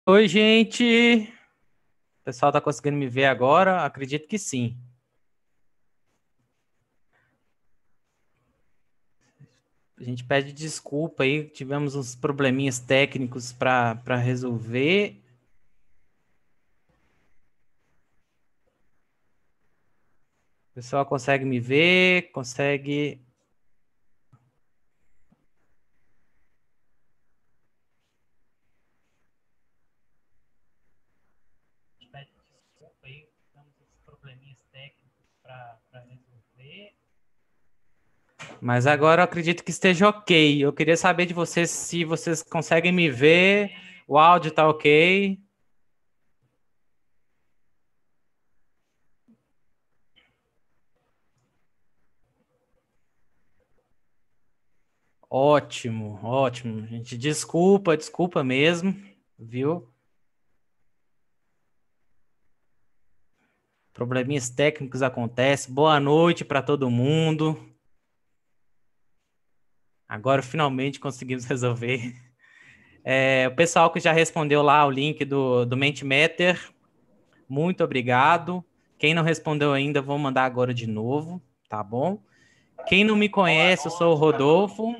Oi, gente. O pessoal tá conseguindo me ver agora? Acredito que sim. A gente pede desculpa aí, tivemos uns probleminhas técnicos para resolver. O pessoal consegue me ver? Consegue. A gente pede desculpa aí, tivemos uns probleminhas técnicos para resolver. Mas agora eu acredito que esteja ok. Eu queria saber de vocês se vocês conseguem me ver. O áudio tá ok. Ótimo, ótimo. Gente, desculpa mesmo, viu? Probleminhas técnicos acontecem. Boa noite para todo mundo. Agora finalmente conseguimos resolver. O pessoal que já respondeu lá o link do Mentimeter, muito obrigado. Quem não respondeu ainda, vou mandar agora de novo, tá bom? Quem não me conhece, eu sou o Rodolfo.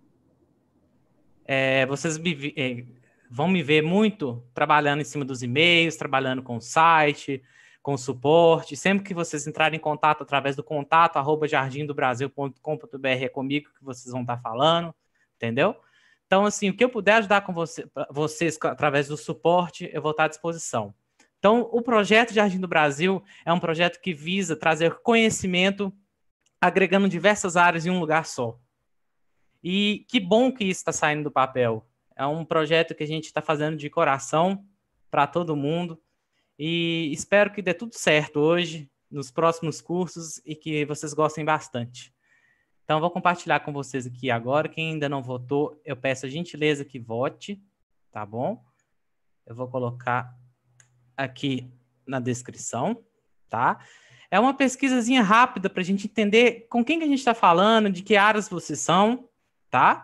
Vocês vão me ver muito trabalhando em cima dos e-mails, trabalhando com o site, com o suporte. Sempre que vocês entrarem em contato através do contato@jardimdobrasil.com.br é comigo que vocês vão estar falando, entendeu? Então, assim, o que eu puder ajudar com vocês através do suporte, eu vou estar à disposição. Então, o projeto Jardim do Brasil é um projeto que visa trazer conhecimento agregando diversas áreas em um lugar só. E que bom que isso está saindo do papel. É um projeto que a gente está fazendo de coração para todo mundo e espero que dê tudo certo hoje, nos próximos cursos e que vocês gostem bastante. Então, eu vou compartilhar com vocês aqui agora. Quem ainda não votou, eu peço a gentileza que vote, tá bom? Eu vou colocar aqui na descrição, tá? É uma pesquisazinha rápida para a gente entender com quem que a gente está falando, de que áreas vocês são, tá?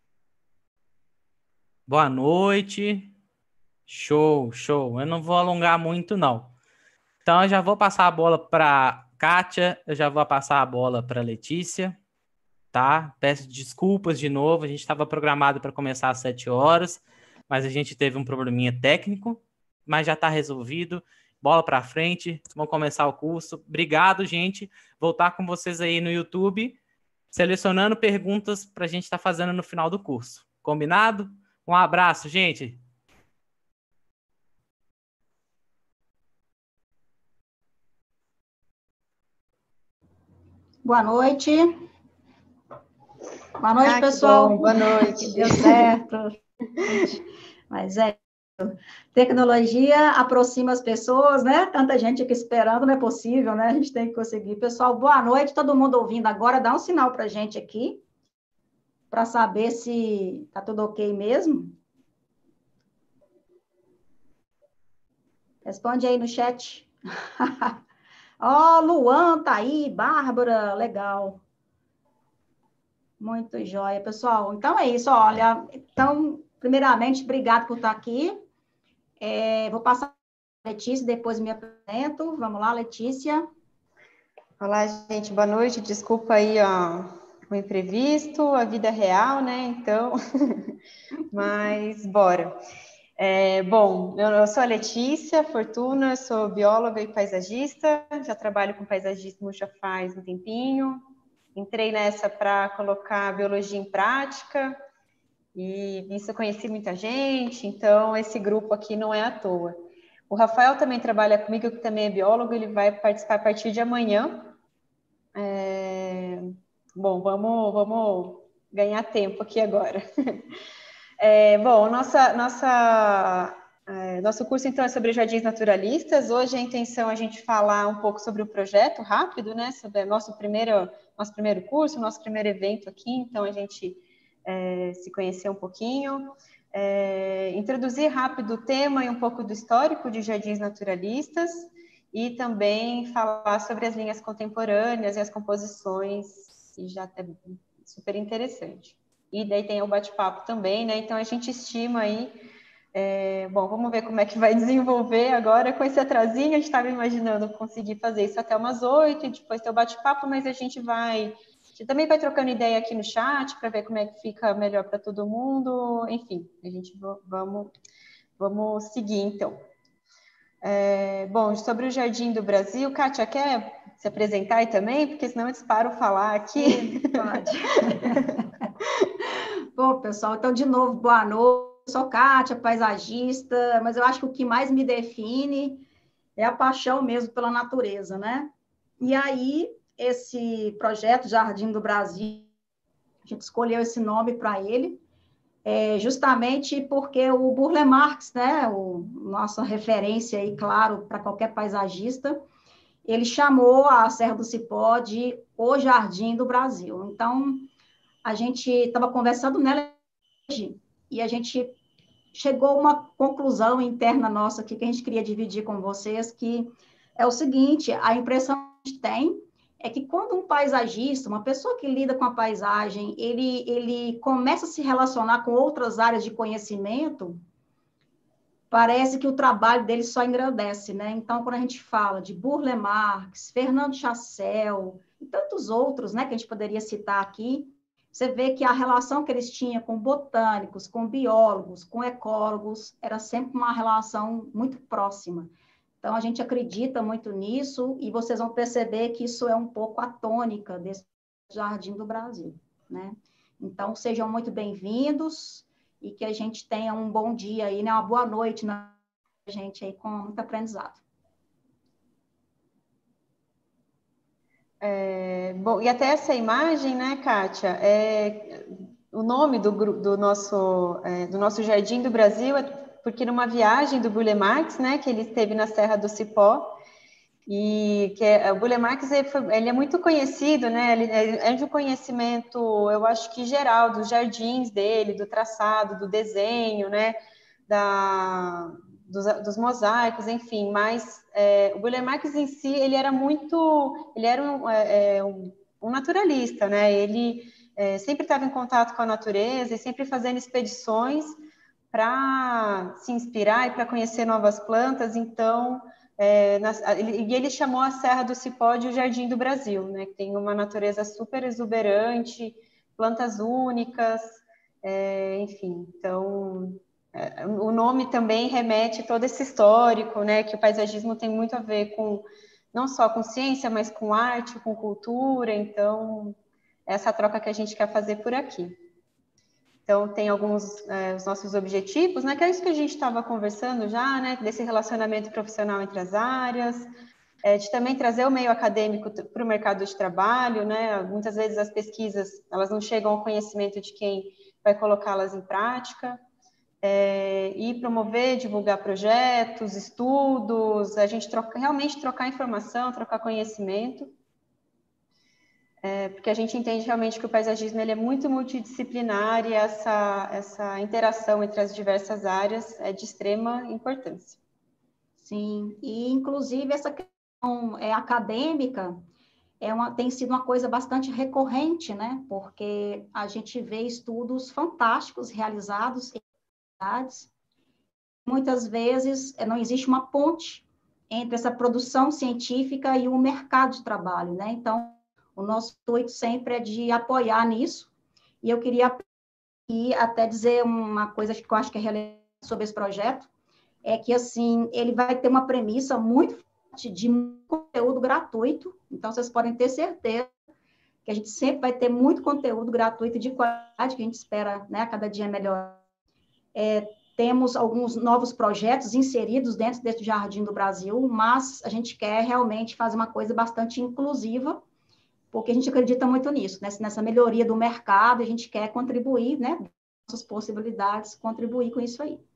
Boa noite. Show, show. Eu não vou alongar muito, não. Então, eu já vou passar a bola para Kátia, eu já vou passar a bola para Letícia, tá? Peço desculpas de novo, a gente estava programado para começar às 7 horas, mas a gente teve um probleminha técnico, mas já está resolvido. Bola para frente, vamos começar o curso. Obrigado, gente. Vou estar com vocês aí no YouTube, selecionando perguntas para a gente estar fazendo no final do curso. Combinado? Um abraço, gente. Boa noite. Boa noite, pessoal. Bom, boa noite. Deu certo. Mas tecnologia aproxima as pessoas, né? Tanta gente aqui esperando, não é possível, né? A gente tem que conseguir. Pessoal, boa noite. Todo mundo ouvindo agora, dá um sinal para a gente aqui, para saber se tá tudo ok mesmo. Responde aí no chat. Ó, Luan tá aí, Bárbara, legal. Muito jóia, pessoal. Então é isso, olha. Então, primeiramente, obrigado por estar aqui. Vou passar a Letícia, depois me apresento. Vamos lá, Letícia. Olá, gente, boa noite. Desculpa aí, ó, o imprevisto, a vida real, né? Então, mas bora. Bom, eu sou a Letícia Fortuna, sou bióloga e paisagista, já trabalho com paisagismo já faz um tempinho. Entrei nessa para colocar a biologia em prática e nisso eu conheci muita gente, então esse grupo aqui não é à toa. O Rafael também trabalha comigo, que também é biólogo, ele vai participar a partir de amanhã. Bom, vamos ganhar tempo aqui agora. Bom, nosso curso, então, é sobre jardins naturalistas. Hoje a intenção é a gente falar um pouco sobre o projeto rápido, né? Sobre nosso primeiro curso, nosso primeiro evento aqui. Então, a gente se conhecer um pouquinho. Introduzir rápido o tema e um pouco do histórico de jardins naturalistas. E também falar sobre as linhas contemporâneas e as composições, que já é super interessante. E daí tem o bate-papo também, né? Então, a gente estima aí Bom, vamos ver como é que vai desenvolver agora com esse atrasinho. A gente estava imaginando conseguir fazer isso até umas 8 e depois ter o bate-papo, mas a gente também vai trocando ideia aqui no chat para ver como é que fica melhor para todo mundo. Enfim, a gente vamos seguir então. Bom, sobre o Jardim do Brasil, Kátia, quer se apresentar aí também? Porque senão eles param falar aqui. Pode. Bom, pessoal, então, de novo, boa noite. Eu sou Kátia, paisagista, mas eu acho que o que mais me define é a paixão mesmo pela natureza, né? E aí, esse projeto Jardim do Brasil, a gente escolheu esse nome para ele, justamente porque o Burle Marx, né, nossa referência aí, claro, para qualquer paisagista, ele chamou a Serra do Cipó de o Jardim do Brasil. Então, a gente estava conversando nela e a gente chegou a uma conclusão interna nossa aqui que a gente queria dividir com vocês, que é o seguinte: a impressão que a gente tem é que quando um paisagista, uma pessoa que lida com a paisagem, ele começa a se relacionar com outras áreas de conhecimento, parece que o trabalho dele só engrandece, né? Então, quando a gente fala de Burle Marx, Fernando Chassel e tantos outros, né, que a gente poderia citar aqui, você vê que a relação que eles tinham com botânicos, com biólogos, com ecólogos, era sempre uma relação muito próxima. Então, a gente acredita muito nisso e vocês vão perceber que isso é um pouco a tônica desse Jardim do Brasil, né? Então, sejam muito bem-vindos e que a gente tenha um bom dia aí, né? Uma boa noite na gente aí com muito aprendizado. Bom, e até essa imagem, né, Kátia, o nome do nosso Jardim do Brasil é porque numa viagem do Burle Marx, né, que ele esteve na Serra do Cipó, e o Burle Marx ele é muito conhecido, né, ele é de um conhecimento, eu acho que geral, dos jardins dele, do traçado, do desenho, né, dos mosaicos, enfim, mas o Burle Marx em si, ele era um naturalista, né, ele sempre estava em contato com a natureza e sempre fazendo expedições para se inspirar e para conhecer novas plantas, então, ele chamou a Serra do Cipó de o Jardim do Brasil, né, que tem uma natureza super exuberante, plantas únicas, enfim, então... O nome também remete a todo esse histórico, né, que o paisagismo tem muito a ver com, não só com ciência, mas com arte, com cultura, então, essa troca que a gente quer fazer por aqui. Então, tem alguns, os nossos objetivos, né, que é isso que a gente estava conversando já, né, desse relacionamento profissional entre as áreas, de também trazer o meio acadêmico para o mercado de trabalho, né, muitas vezes as pesquisas, elas não chegam ao conhecimento de quem vai colocá-las em prática, e promover, divulgar projetos, estudos, a gente realmente trocar informação, trocar conhecimento, porque a gente entende realmente que o paisagismo ele é muito multidisciplinar e essa interação entre as diversas áreas é de extrema importância. Sim, e inclusive essa questão acadêmica tem sido uma coisa bastante recorrente, né? Porque a gente vê estudos fantásticos realizados em cidades. Muitas vezes não existe uma ponte entre essa produção científica e o mercado de trabalho, né? Então, o nosso intuito sempre é de apoiar nisso. E eu queria até dizer uma coisa que eu acho que é relevante sobre esse projeto, é que, assim, ele vai ter uma premissa muito forte de conteúdo gratuito. Então, vocês podem ter certeza que a gente sempre vai ter muito conteúdo gratuito de qualidade, que a gente espera, né, a cada dia melhor. Temos alguns novos projetos inseridos dentro desse Jardim do Brasil, mas a gente quer realmente fazer uma coisa bastante inclusiva, porque a gente acredita muito nisso, né? Nessa melhoria do mercado, a gente quer contribuir, né? Nossas possibilidades, contribuir com isso aí.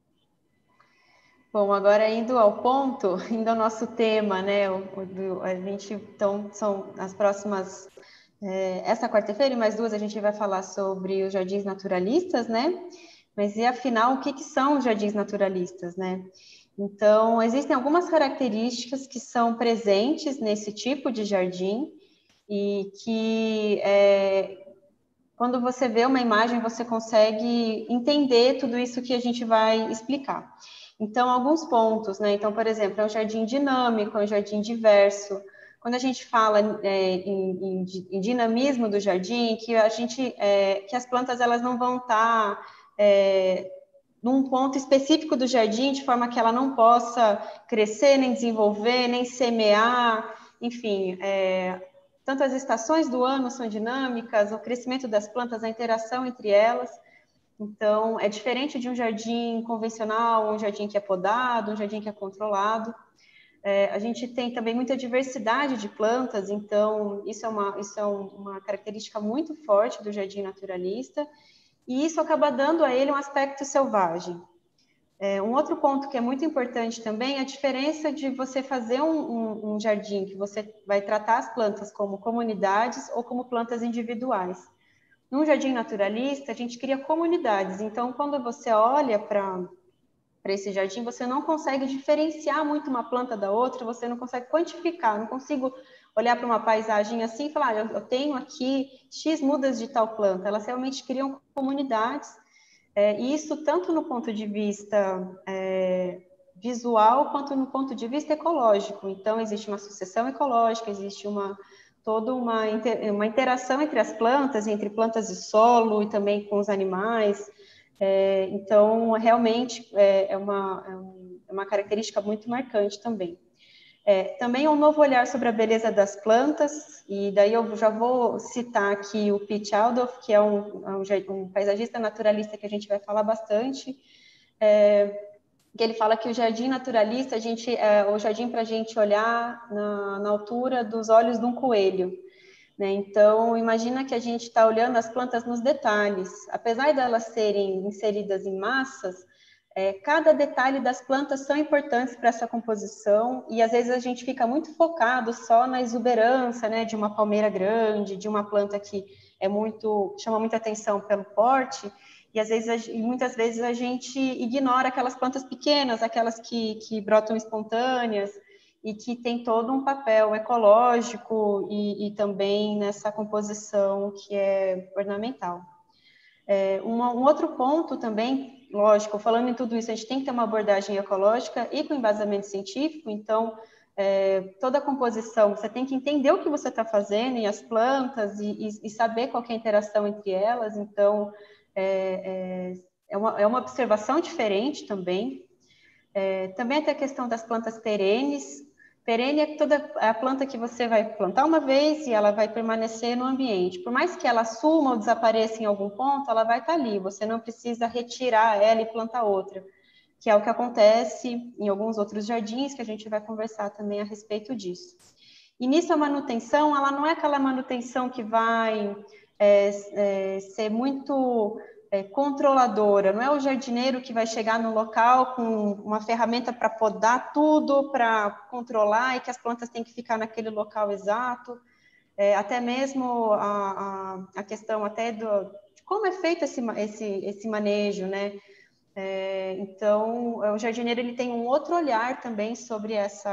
Bom, agora indo ao ponto, indo ao nosso tema, né? A gente, então, são as próximas... essa quarta-feira e mais duas a gente vai falar sobre os jardins naturalistas, né? Mas e afinal, o que são os jardins naturalistas, né? Então, existem algumas características que são presentes nesse tipo de jardim e que quando você vê uma imagem, você consegue entender tudo isso que a gente vai explicar. Então, alguns pontos, né? Então, por exemplo, é um jardim dinâmico, é um jardim diverso. Quando a gente fala em dinamismo do jardim, que que as plantas elas não vão estar num ponto específico do jardim, de forma que ela não possa crescer, nem desenvolver, nem semear, enfim, tanto as estações do ano são dinâmicas, o crescimento das plantas, a interação entre elas. Então, é diferente de um jardim convencional, um jardim que é podado, um jardim que é controlado. A gente tem também muita diversidade de plantas, então isso é uma característica muito forte do jardim naturalista, e isso acaba dando a ele um aspecto selvagem. Um outro ponto que é muito importante também é a diferença de você fazer um jardim que você vai tratar as plantas como comunidades ou como plantas individuais. Num jardim naturalista, a gente cria comunidades. Então, quando você olha para esse jardim, você não consegue diferenciar muito uma planta da outra, você não consegue quantificar, não consigo olhar para uma paisagem assim e falar, eu tenho aqui X mudas de tal planta. Elas realmente criam comunidades, e isso tanto no ponto de vista visual, quanto no ponto de vista ecológico. Então, existe uma sucessão ecológica, existe toda uma interação entre as plantas, entre plantas e solo, e também com os animais. Então, realmente, é uma característica muito marcante também. Também um novo olhar sobre a beleza das plantas, e daí eu já vou citar aqui o Piet Adolf, que é um paisagista naturalista que a gente vai falar bastante, que ele fala que o jardim naturalista, o jardim para a gente olhar na altura dos olhos de um coelho, né? Então, imagina que a gente está olhando as plantas nos detalhes. Apesar de elas serem inseridas em massas, cada detalhe das plantas são importantes para essa composição, e às vezes a gente fica muito focado só na exuberância, né, de uma palmeira grande, de uma planta que chama muita atenção pelo porte, e muitas vezes a gente ignora aquelas plantas pequenas, aquelas que brotam espontâneas, e que tem todo um papel ecológico e também nessa composição que é ornamental. Um outro ponto também, lógico, falando em tudo isso, a gente tem que ter uma abordagem ecológica e com embasamento científico, então, toda a composição, você tem que entender o que você está fazendo e as plantas e saber qual que é a interação entre elas, então, é uma observação diferente também. Também tem a questão das plantas perenes. Perene é toda a planta que você vai plantar uma vez e ela vai permanecer no ambiente. Por mais que ela suma ou desapareça em algum ponto, ela vai estar ali. Você não precisa retirar ela e plantar outra, que é o que acontece em alguns outros jardins, que a gente vai conversar também a respeito disso. E nisso a manutenção, ela não é aquela manutenção que vai ser muito controladora, não é o jardineiro que vai chegar no local com uma ferramenta para podar tudo, para controlar, e que as plantas têm que ficar naquele local exato, até mesmo a questão até de como é feito esse manejo, né? Então, o jardineiro ele tem um outro olhar também sobre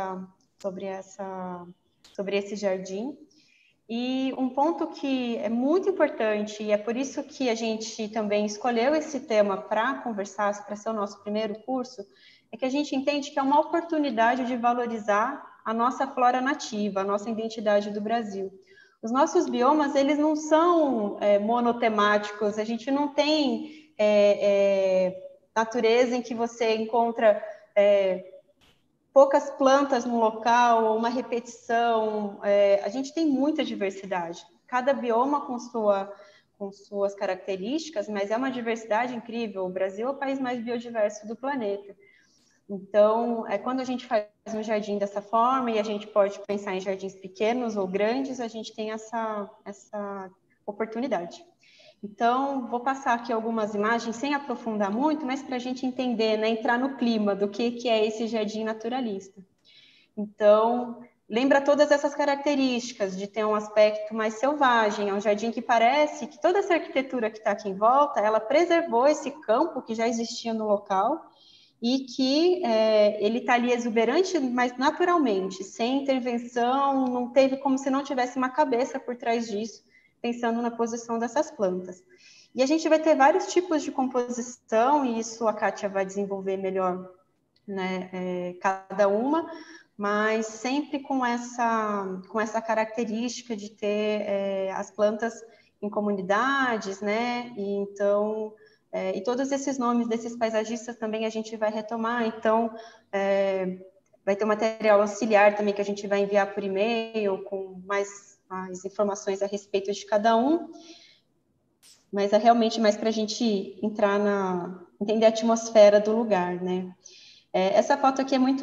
esse jardim. E um ponto que é muito importante, e é por isso que a gente também escolheu esse tema para conversar, para ser o nosso primeiro curso, é que a gente entende que é uma oportunidade de valorizar a nossa flora nativa, a nossa identidade do Brasil. Os nossos biomas, eles não são monotemáticos, a gente não tem natureza em que você encontra poucas plantas no local, uma repetição. A gente tem muita diversidade. Cada bioma com suas características, mas é uma diversidade incrível. O Brasil é o país mais biodiverso do planeta. Então, quando a gente faz um jardim dessa forma, e a gente pode pensar em jardins pequenos ou grandes, a gente tem essa oportunidade. Então, vou passar aqui algumas imagens, sem aprofundar muito, mas para a gente entender, né, entrar no clima do que é esse jardim naturalista. Então, lembra todas essas características de ter um aspecto mais selvagem, é um jardim que parece que toda essa arquitetura que está aqui em volta, ela preservou esse campo que já existia no local e que ele está ali exuberante, mas naturalmente, sem intervenção, não teve como se não tivesse uma cabeça por trás disso, pensando na posição dessas plantas. E a gente vai ter vários tipos de composição, e isso a Kátia vai desenvolver melhor, né, cada uma, mas sempre com essa característica de ter as plantas em comunidades, né, e então, e todos esses nomes desses paisagistas também a gente vai retomar, então, vai ter um material auxiliar também que a gente vai enviar por e-mail, com mais informações a respeito de cada um, mas é realmente mais para a gente entrar entender a atmosfera do lugar, né. Essa foto aqui é muito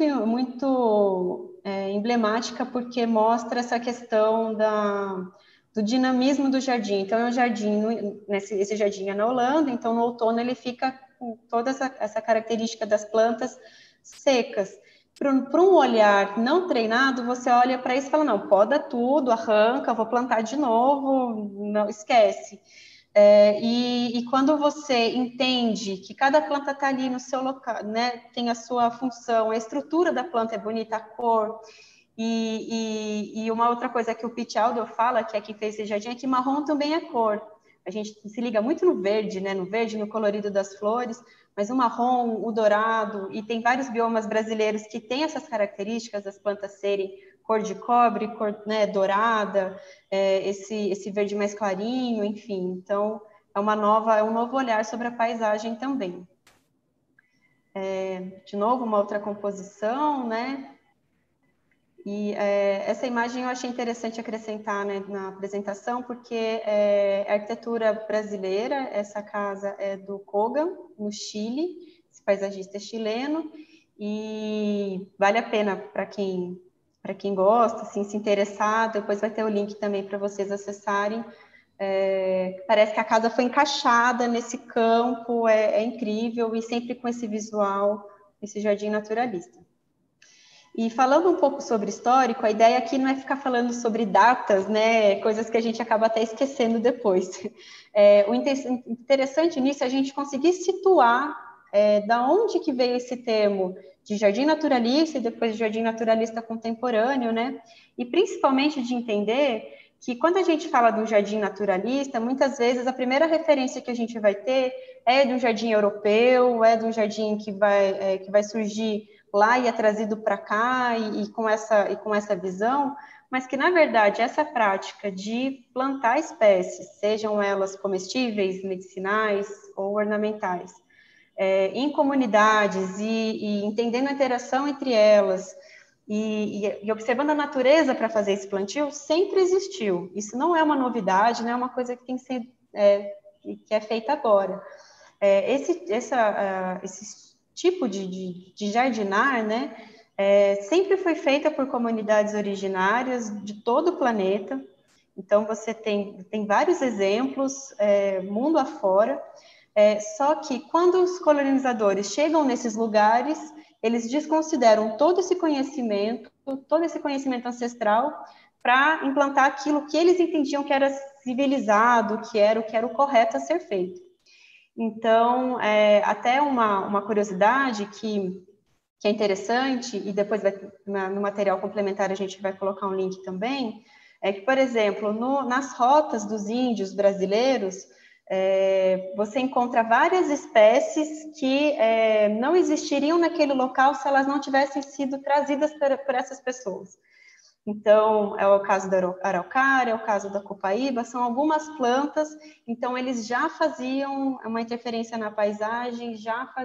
emblemática porque mostra essa questão do dinamismo do jardim. Então, é um jardim, esse jardim é na Holanda, então no outono ele fica com toda essa característica das plantas secas. Para um olhar não treinado, você olha para isso e fala, não, poda tudo, arranca, vou plantar de novo, não esquece. E quando você entende que cada planta está ali no seu local, né, tem a sua função, a estrutura da planta é bonita, a cor, e uma outra coisa que o Pete Aldo fala, que é quem fez esse jardim, é que marrom também é cor. A gente se liga muito no verde, né, no colorido das flores, mas o marrom, o dourado, e tem vários biomas brasileiros que têm essas características das plantas serem cor de cobre, cor, né, dourada, esse verde mais clarinho, enfim. Então, é um novo olhar sobre a paisagem também. De novo, uma outra composição, né? E essa imagem eu achei interessante acrescentar, né, na apresentação, porque é arquitetura brasileira, essa casa é do Kogan, no Chile, esse paisagista é chileno, e vale a pena para quem gosta, assim, se interessar, depois vai ter o link também para vocês acessarem. Parece que a casa foi encaixada nesse campo, é incrível, e sempre com esse visual, esse jardim naturalista. E falando um pouco sobre histórico, a ideia aqui não é ficar falando sobre datas, né, coisas que a gente acaba até esquecendo depois. O interessante nisso é a gente conseguir situar da onde que veio esse termo de jardim naturalista e depois de jardim naturalista contemporâneo, né? E principalmente de entender que quando a gente fala de um jardim naturalista, muitas vezes a primeira referência que a gente vai ter é de um jardim europeu, é de um jardim que vai surgir lá e é trazido para cá e com essa visão, mas que, na verdade, essa prática de plantar espécies, sejam elas comestíveis, medicinais ou ornamentais, em comunidades e entendendo a interação entre elas e observando a natureza para fazer esse plantio, sempre existiu. Isso não é uma novidade, não é uma coisa que tem que ser, que é feita agora. Esse tipo de jardinar, né, sempre foi feita por comunidades originárias de todo o planeta. Então, você tem vários exemplos, mundo afora, só que quando os colonizadores chegam nesses lugares, eles desconsideram todo esse conhecimento ancestral para implantar aquilo que eles entendiam que era civilizado, que era o correto a ser feito. Então, até uma curiosidade que é interessante, e depois no material complementar a gente vai colocar um link também, é que, por exemplo, nas rotas dos índios brasileiros, você encontra várias espécies que não existiriam naquele local se elas não tivessem sido trazidas por essas pessoas. Então, é o caso da araucária, é o caso da copaíba, são algumas plantas, então eles já faziam uma interferência na paisagem,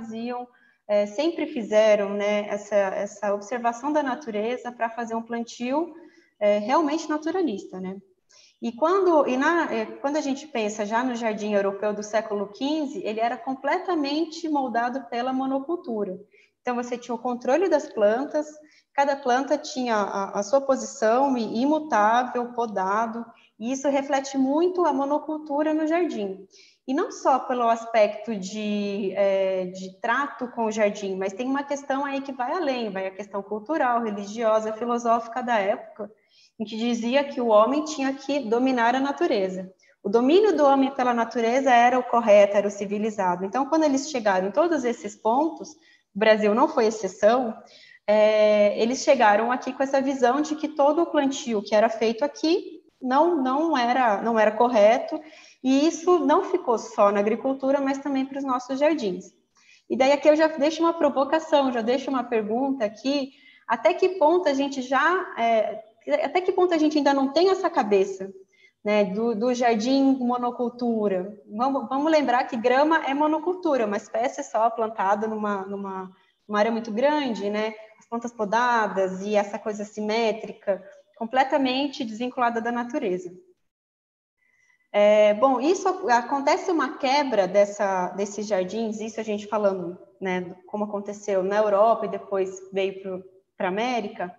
sempre fizeram, né, essa observação da natureza para fazer um plantio realmente naturalista, né? E quando a gente pensa já no jardim europeu do século XV, ele era completamente moldado pela monocultura. Então, você tinha o controle das plantas, cada planta tinha a sua posição imutável, podado, e isso reflete muito a monocultura no jardim. E não só pelo aspecto de trato com o jardim, mas tem uma questão aí que vai além, vai a questão cultural, religiosa, filosófica da época, em que dizia que o homem tinha que dominar a natureza. O domínio do homem pela natureza era o correto, era o civilizado. Então, quando eles chegaram em todos esses pontos, o Brasil não foi exceção, eles chegaram aqui com essa visão de que todo o plantio que era feito aqui não era correto, e isso não ficou só na agricultura, mas também para os nossos jardins. E daí aqui eu já deixo uma provocação, já deixo uma pergunta aqui, até que ponto a gente ainda não tem essa cabeça, né, do jardim monocultura? Vamos lembrar que grama é monocultura, uma espécie só plantada numa área muito grande, né? As plantas podadas e essa coisa simétrica, completamente desvinculada da natureza. Bom, isso acontece uma quebra desses jardins, isso a gente falando, né, como aconteceu na Europa e depois veio para a América,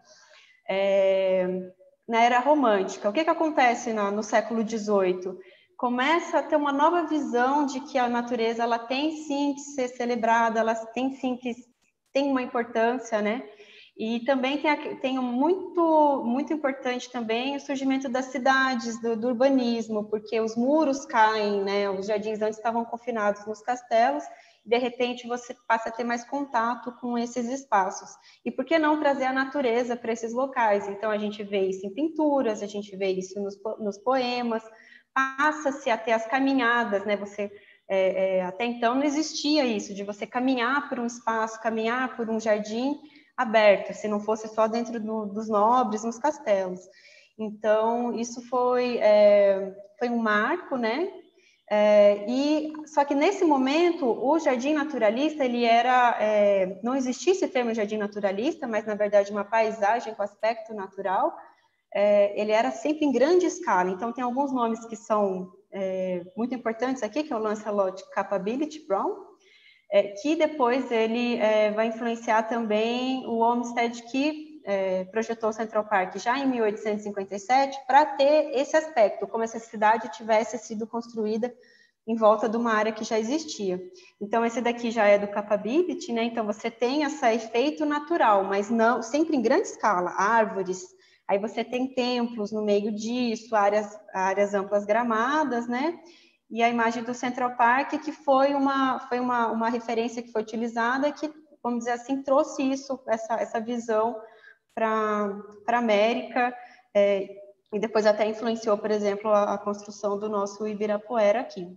na era romântica. O que acontece no século XVIII? Começa a ter uma nova visão de que a natureza ela tem sim que ser celebrada, ela tem sim que tem uma importância, né? E também tem muito importante também o surgimento das cidades, do urbanismo, porque os muros caem, né? Os jardins antes estavam confinados nos castelos, de repente você passa a ter mais contato com esses espaços. E por que não trazer a natureza para esses locais? Então a gente vê isso em pinturas, a gente vê isso nos poemas, passa-se a ter as caminhadas, né? Até então não existia isso, de você caminhar por um espaço, caminhar por um jardim aberto, se não fosse só dentro dos nobres, nos castelos. Então, isso foi um marco, né? Só que nesse momento, o jardim naturalista, não existia esse termo jardim naturalista, mas na verdade uma paisagem com aspecto natural, ele era sempre em grande escala. Então, tem alguns nomes que são muito importantes aqui, que é o Lancelot Capability Brown, que depois ele vai influenciar também o Olmsted, que projetou o Central Park já em 1857, para ter esse aspecto, como se a cidade tivesse sido construída em volta de uma área que já existia. Então, esse daqui já é do Capability, né? Então, você tem esse efeito natural, mas não sempre em grande escala, árvores, aí você tem templos no meio disso, áreas amplas gramadas, né? E a imagem do Central Park, que foi uma referência que foi utilizada, que, vamos dizer assim, trouxe essa visão para a América, e depois até influenciou, por exemplo, a construção do nosso Ibirapuera aqui.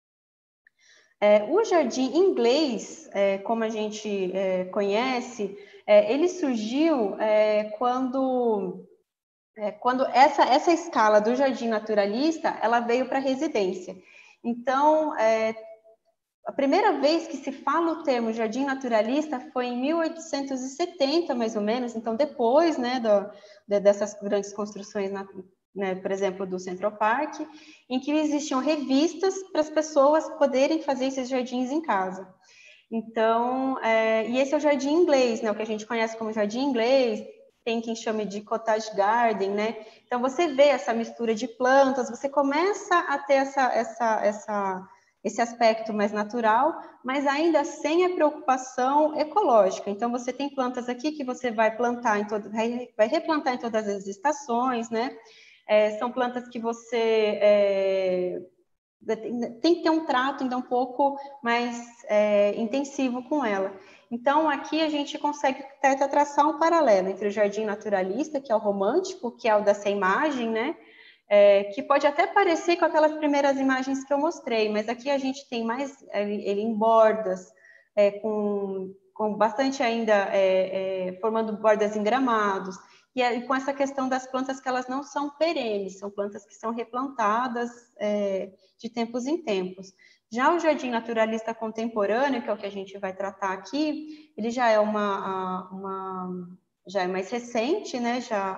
O jardim inglês, como a gente conhece, ele surgiu quando essa escala do jardim naturalista, ela veio para a residência. Então, a primeira vez que se fala o termo jardim naturalista foi em 1870, mais ou menos, então depois, né, dessas grandes construções, né, por exemplo, do Central Park, em que existiam revistas para as pessoas poderem fazer esses jardins em casa. Então, e esse é o jardim inglês, né, o que a gente conhece como jardim inglês, tem quem chame de cottage garden, né? Então, você vê essa mistura de plantas, você começa a ter esse aspecto mais natural, mas ainda sem a preocupação ecológica. Então, você tem plantas aqui que você vai plantar vai replantar em todas as estações, né? São plantas que você tem que ter um trato ainda um pouco mais intensivo com ela. Então, aqui a gente consegue até traçar um paralelo entre o jardim naturalista, que é o romântico, que é o dessa imagem, né? Que pode até parecer com aquelas primeiras imagens que eu mostrei, mas aqui a gente tem mais ele em bordas, com bastante ainda formando bordas em gramados, e com essa questão das plantas que elas não são perenes, são plantas que são replantadas de tempos em tempos. Já o jardim naturalista contemporâneo, que é o que a gente vai tratar aqui, ele já é já é mais recente, né?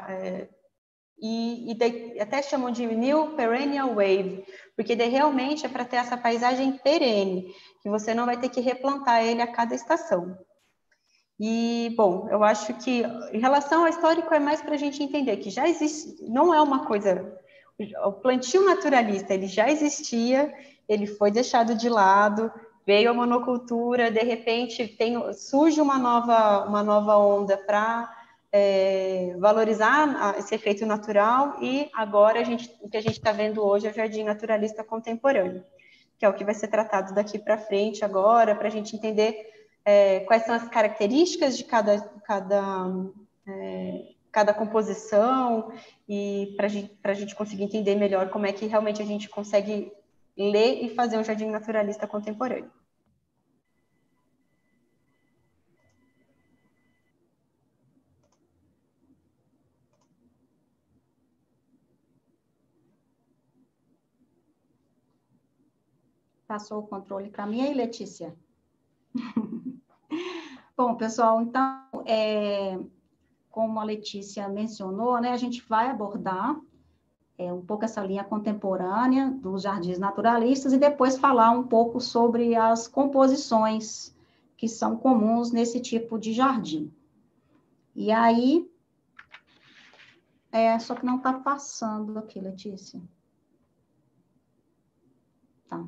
E até chamam de New Perennial Wave, porque realmente é para ter essa paisagem perene, que você não vai ter que replantar ele a cada estação. E, bom, eu acho que em relação ao histórico é mais para a gente entender que já existe, não é uma coisa... O plantio naturalista, ele já existia, ele foi deixado de lado, veio a monocultura, de repente surge uma nova onda para valorizar esse efeito natural, e agora o que a gente está vendo hoje é o jardim naturalista contemporâneo, que é o que vai ser tratado daqui para frente agora, para a gente entender quais são as características de cada cada composição, e para a gente conseguir entender melhor como é que realmente a gente consegue ler e fazer um jardim naturalista contemporâneo. Passou o controle para mim aí, Letícia? Bom, pessoal, então, como a Letícia mencionou, né, a gente vai abordar um pouco essa linha contemporânea dos jardins naturalistas e depois falar um pouco sobre as composições que são comuns nesse tipo de jardim. E aí, só que não está passando aqui, Letícia. Tá.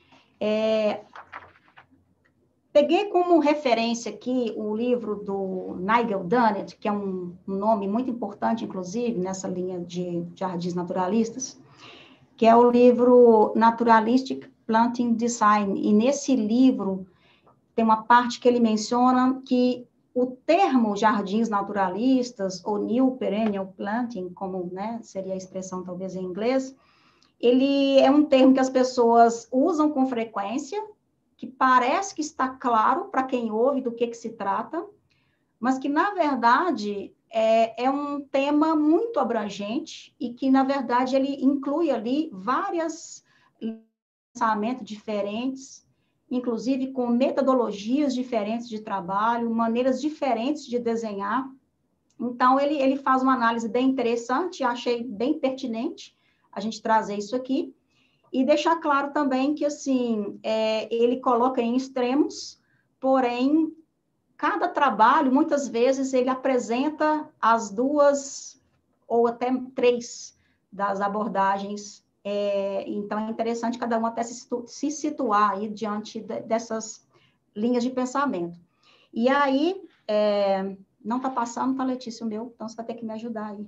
Peguei como referência aqui o livro do Nigel Dunnett, que é um nome muito importante, inclusive, nessa linha de jardins naturalistas, que é o livro Naturalistic Planting Design. E nesse livro tem uma parte que ele menciona que o termo jardins naturalistas, ou New Perennial Planting, como, né, seria a expressão talvez em inglês, ele é um termo que as pessoas usam com frequência, que parece que está claro para quem ouve do que se trata, mas que, na verdade, é um tema muito abrangente e que, na verdade, ele inclui ali vários pensamentos diferentes, inclusive com metodologias diferentes de trabalho, maneiras diferentes de desenhar. Então, ele faz uma análise bem interessante, achei bem pertinente a gente trazer isso aqui. E deixar claro também que, assim, ele coloca em extremos, porém, cada trabalho, muitas vezes, ele apresenta as duas ou até três das abordagens. Então, é interessante cada um até se situar aí diante dessas linhas de pensamento. E aí, não está passando, tá, Letícia, o meu, então você vai ter que me ajudar aí.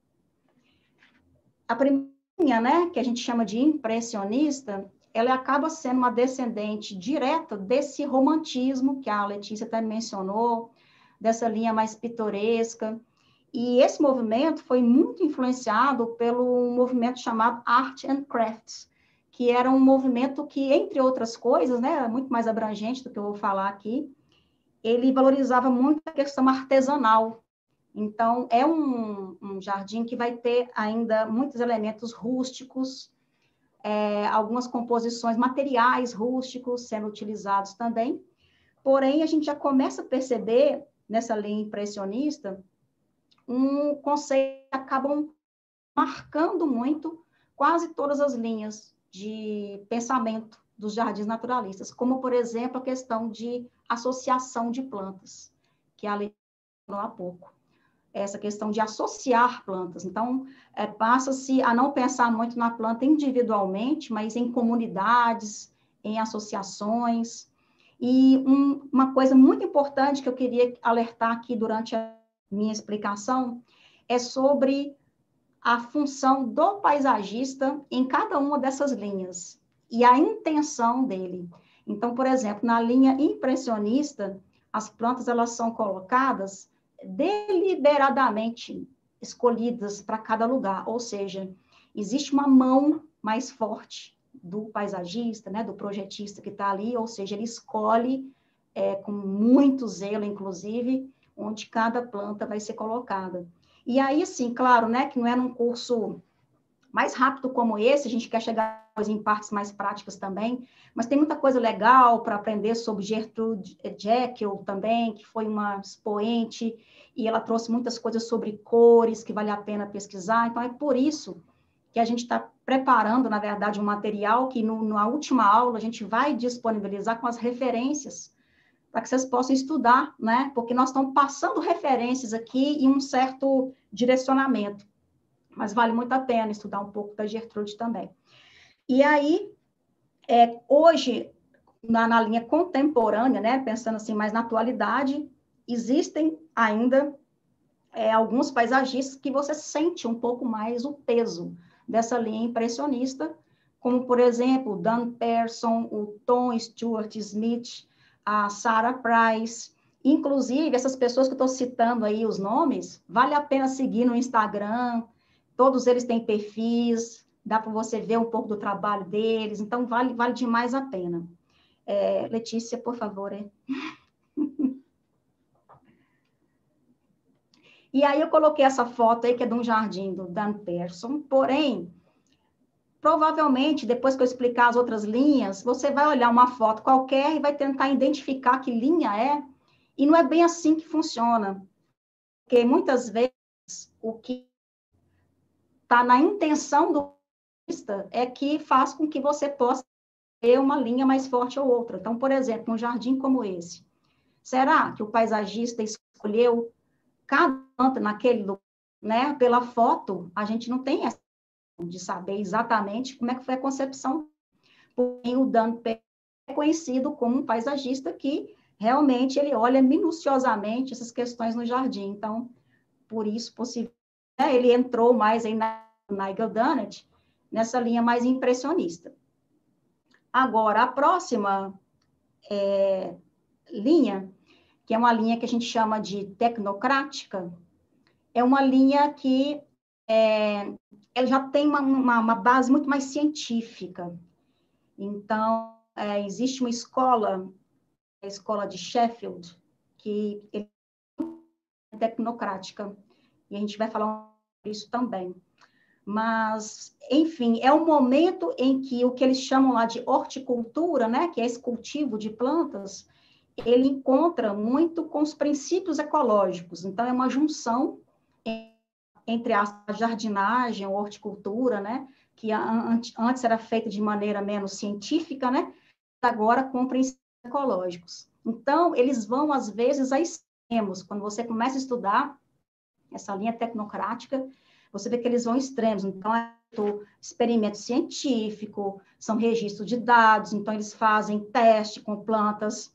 A primeira, né, que a gente chama de impressionista, ela acaba sendo uma descendente direta desse romantismo que a Letícia até mencionou, dessa linha mais pitoresca. E esse movimento foi muito influenciado pelo movimento chamado Art and Crafts, que era um movimento que, entre outras coisas, né, muito mais abrangente do que eu vou falar aqui, ele valorizava muito a questão artesanal. Então, é um jardim que vai ter ainda muitos elementos rústicos, algumas composições, materiais rústicos sendo utilizados também. Porém, a gente já começa a perceber, nessa linha impressionista, um conceito que acabam marcando muito quase todas as linhas de pensamento dos jardins naturalistas, como, por exemplo, a questão de associação de plantas, que a Letícia falou há pouco. Essa questão de associar plantas. Então, passa-se a não pensar muito na planta individualmente, mas em comunidades, em associações. E uma coisa muito importante que eu queria alertar aqui durante a minha explicação é sobre a função do paisagista em cada uma dessas linhas e a intenção dele. Então, por exemplo, na linha impressionista, as plantas elas são colocadas deliberadamente escolhidas para cada lugar, ou seja, existe uma mão mais forte do paisagista, né, do projetista que está ali, ou seja, ele escolhe com muito zelo, inclusive, onde cada planta vai ser colocada. E aí, assim, claro, né, que não é num curso mais rápido como esse, a gente quer chegar em partes mais práticas também, mas tem muita coisa legal para aprender sobre Gertrude Jekyll também, que foi uma expoente, e ela trouxe muitas coisas sobre cores que vale a pena pesquisar, então é por isso que a gente está preparando, na verdade, um material que na última aula a gente vai disponibilizar com as referências para que vocês possam estudar, né? Porque nós estamos passando referências aqui e um certo direcionamento, mas vale muito a pena estudar um pouco da Gertrude também. E aí, hoje, na linha contemporânea, né, pensando assim mais na atualidade, existem ainda alguns paisagistas que você sente um pouco mais o peso dessa linha impressionista, como, por exemplo, Dan Persson, o Tom Stuart Smith, a Sarah Price, Inclusive, essas pessoas que eu estou citando aí, os nomes, vale a pena seguir no Instagram, todos eles têm perfis, dá para você ver um pouco do trabalho deles, então vale demais a pena. Letícia, por favor. E aí eu coloquei essa foto aí, que é de um jardim do Dan Persson, porém, provavelmente, depois que eu explicar as outras linhas, você vai olhar uma foto qualquer e vai tentar identificar que linha é, e não é bem assim que funciona. Porque muitas vezes o que está na intenção do artista é que faz com que você possa ter uma linha mais forte ou outra. Então, por exemplo, um jardim como esse. Será que o paisagista escolheu cada planta naquele lugar, né? Pela foto, a gente não tem essa de saber exatamente como é que foi a concepção. Porém, o Dan é conhecido como um paisagista que realmente ele olha minuciosamente essas questões no jardim. Então, por isso, possivelmente, ele entrou mais aí na Nigel Dunnett, nessa linha mais impressionista. Agora, a próxima linha, que é uma linha que a gente chama de tecnocrática, é uma linha que ela já tem uma base muito mais científica. Então, existe uma escola, a escola de Sheffield, que é tecnocrática, e a gente vai falar sobre isso também. Mas, enfim, é um momento em que o que eles chamam lá de horticultura, né, que é esse cultivo de plantas, ele encontra muito com os princípios ecológicos. Então, é uma junção entre a jardinagem, a horticultura, né, que antes era feita de maneira menos científica, né, agora com princípios ecológicos. Então, eles vão, às vezes, a extremos. Quando você começa a estudar essa linha tecnocrática, você vê que eles vão extremos. Então, é experimento científico, são registros de dados, então eles fazem teste com plantas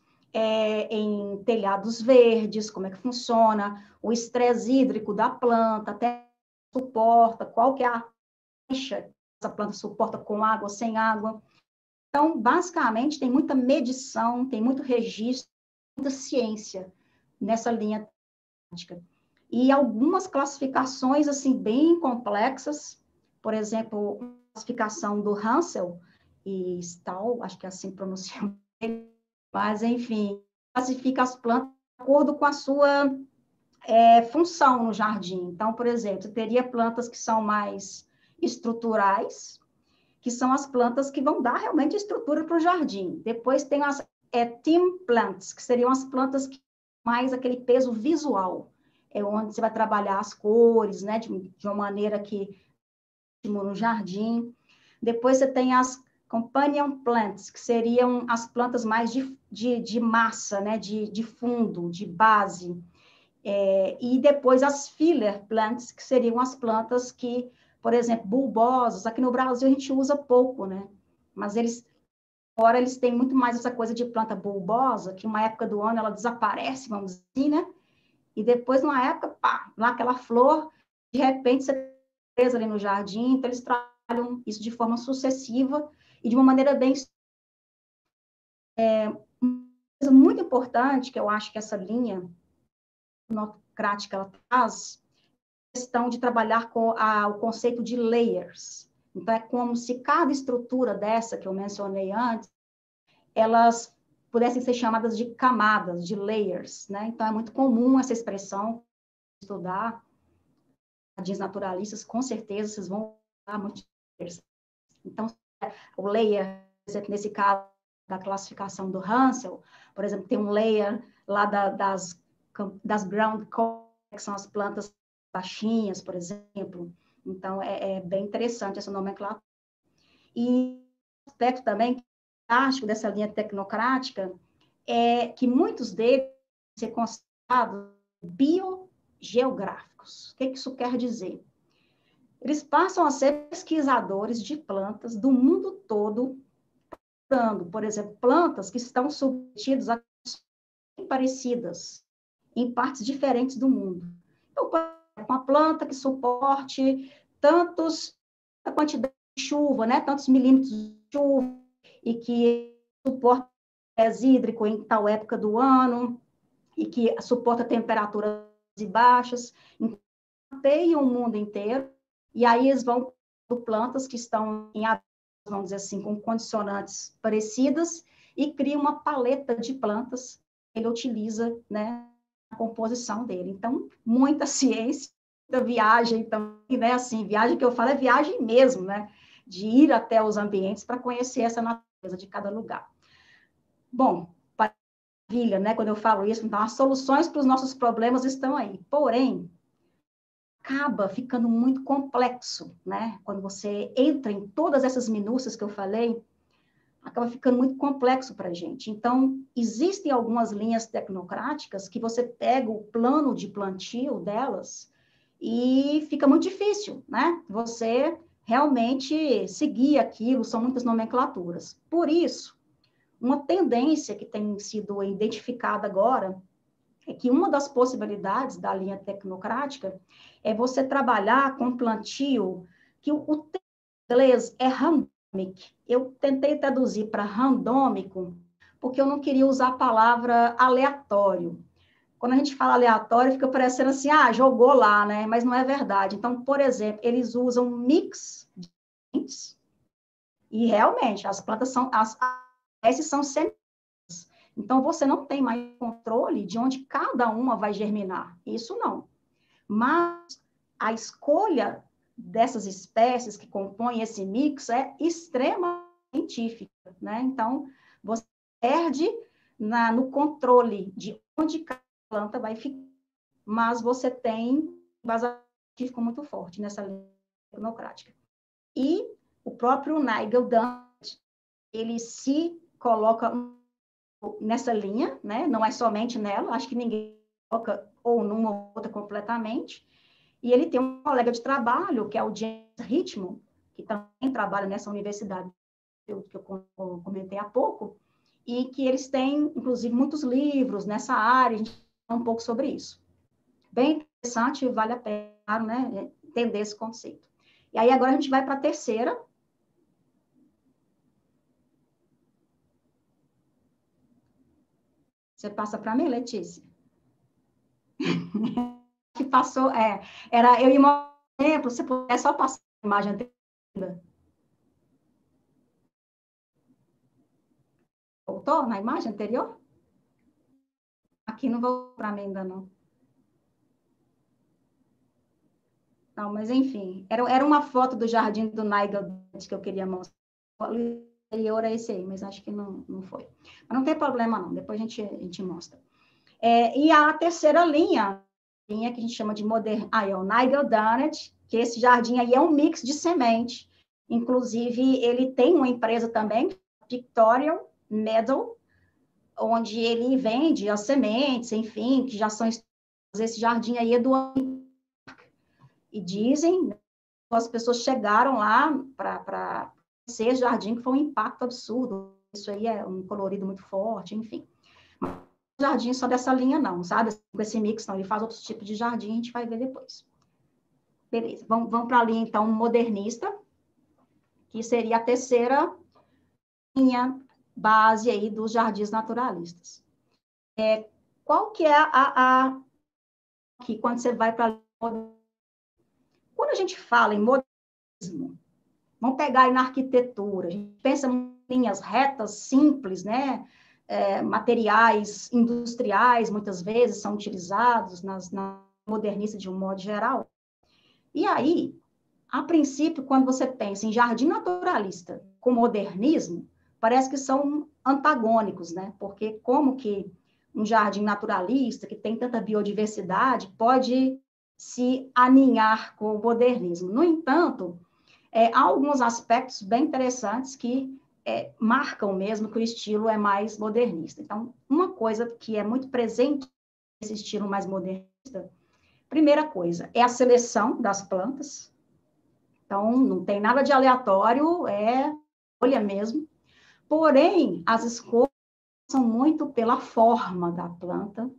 em telhados verdes, como é que funciona, o estresse hídrico da planta, até suporta, qual que é a taxa que essa planta suporta com água ou sem água. Então, basicamente, tem muita medição, tem muito registro, muita ciência nessa linha tecnocrática. E algumas classificações, assim, bem complexas, por exemplo, a classificação do Hansel e Stahl, acho que é assim que pronuncia, mas, enfim, classifica as plantas de acordo com a sua função no jardim. Então, por exemplo, teria plantas que são mais estruturais, que são as plantas que vão dar realmente estrutura para o jardim. Depois tem as team plants, que seriam as plantas que mais aquele peso visual, é onde você vai trabalhar as cores, né, de uma maneira que no jardim. Depois você tem as companion plants, que seriam as plantas mais de massa, né, de fundo, de base. E depois as filler plants, que seriam as plantas que, por exemplo, bulbosas. Aqui no Brasil a gente usa pouco, né? Mas agora eles têm muito mais essa coisa de planta bulbosa, que uma época do ano ela desaparece, vamos dizer assim, né? E depois, numa época, pá, lá aquela flor, de repente você está presa ali no jardim, então eles trabalham isso de forma sucessiva e de uma maneira bem... uma coisa muito importante, que eu acho que essa linha tecnocrática ela traz, questão de trabalhar com o conceito de layers. Então, é como se cada estrutura dessa que eu mencionei antes, elas pudessem ser chamadas de camadas, de layers, né? Então, é muito comum essa expressão estudar jardins naturalistas, com certeza vocês vão usar muito layers. Então, o layer, por exemplo, nesse caso da classificação do Hansel, por exemplo, tem um layer lá das ground cover, que são as plantas baixinhas, por exemplo. Então, é bem interessante essa nomenclatura. E um aspecto também fantástico dessa linha tecnocrática é que muitos deles são considerados biogeográficos. O que isso quer dizer? Eles passam a ser pesquisadores de plantas do mundo todo, por exemplo, plantas que estão submetidas a parecidas em partes diferentes do mundo. Então, uma planta que suporte a quantidade de chuva, né, tantos milímetros de chuva, e que suporte estresse hídrico em tal época do ano, e que suporta temperaturas e baixas, manteiam o mundo inteiro, e aí eles vão para plantas que estão em, vamos dizer assim, com condicionantes parecidas, e cria uma paleta de plantas que ele utiliza, né, na composição dele. Então, muita ciência, muita viagem também, né, assim, viagem que eu falo é viagem mesmo, né, de ir até os ambientes para conhecer essa natureza de cada lugar. Bom, maravilha, né, quando eu falo isso, então as soluções para os nossos problemas estão aí, porém, acaba ficando muito complexo, né, quando você entra em todas essas minúcias que eu falei, acaba ficando muito complexo para a gente. Então, existem algumas linhas tecnocráticas que você pega o plano de plantio delas e fica muito difícil, né? Você realmente seguir aquilo, são muitas nomenclaturas. Por isso, uma tendência que tem sido identificada agora é que uma das possibilidades da linha tecnocrática é você trabalhar com plantio que o termo em inglês é randômico. Eu tentei traduzir para randômico, porque eu não queria usar a palavra aleatório. Quando a gente fala aleatório, fica parecendo assim, jogou lá, né? Mas não é verdade. Então, por exemplo, eles usam um mix de sementes, e realmente, as plantas são, as espécies são sementes. Então, você não tem mais controle de onde cada uma vai germinar. Isso não. Mas a escolha dessas espécies que compõem esse mix é extremamente científica, né? Então, você perde no controle de onde cada planta vai ficar, mas você tem um embasamento científico muito forte nessa linha tecnocrática. E o próprio Nigel Dunnett, ele se coloca nessa linha, né? Não é somente nela, acho que ninguém coloca ou numa ou outra completamente. E ele tem um colega de trabalho, que é o James Richmond, que também trabalha nessa universidade que eu comentei há pouco, e que eles têm, inclusive, muitos livros nessa área, a gente fala um pouco sobre isso. Bem interessante, vale a pena, né, entender esse conceito. E aí, agora a gente vai para a terceira. Você passa para mim, Letícia? Que passou, era eu e um exemplo, se puder só passar a imagem anterior. Voltou na imagem anterior? Aqui não voltou para mim ainda não. Não, mas enfim, era uma foto do jardim do Nigel que eu queria mostrar. O anterior é esse aí, mas acho que não foi. Mas não tem problema não, depois a gente mostra. E a terceira linha que a gente chama de é o Nigel Dunnett, que esse jardim aí é um mix de semente. Inclusive, ele tem uma empresa também, Pictorial Meadow, onde ele vende as sementes, enfim, que já são esse jardim aí é do e dizem, as pessoas chegaram lá para conhecer esse jardim, que foi um impacto absurdo. Isso aí é um colorido muito forte, enfim. Jardim só dessa linha não, sabe? Com esse mix não, ele faz outros tipos de jardim, a gente vai ver depois. Beleza, vamos para a linha, então, modernista, que seria a terceira linha base aí dos jardins naturalistas. Qual que é que quando você vai para quando a gente fala em modernismo, vamos pegar aí na arquitetura, a gente pensa em linhas retas, simples, né? Materiais industriais, muitas vezes, são utilizados na modernista de um modo geral. E aí, a princípio, quando você pensa em jardim naturalista com modernismo, parece que são antagônicos, né? Porque como que um jardim naturalista, que tem tanta biodiversidade, pode se aninhar com o modernismo? No entanto, há alguns aspectos bem interessantes que marcam mesmo que o estilo é mais modernista. Então, uma coisa que é muito presente nesse estilo mais modernista, primeira coisa, é a seleção das plantas. Então, não tem nada de aleatório, é escolha mesmo. Porém, as escolhas são muito pela forma da planta.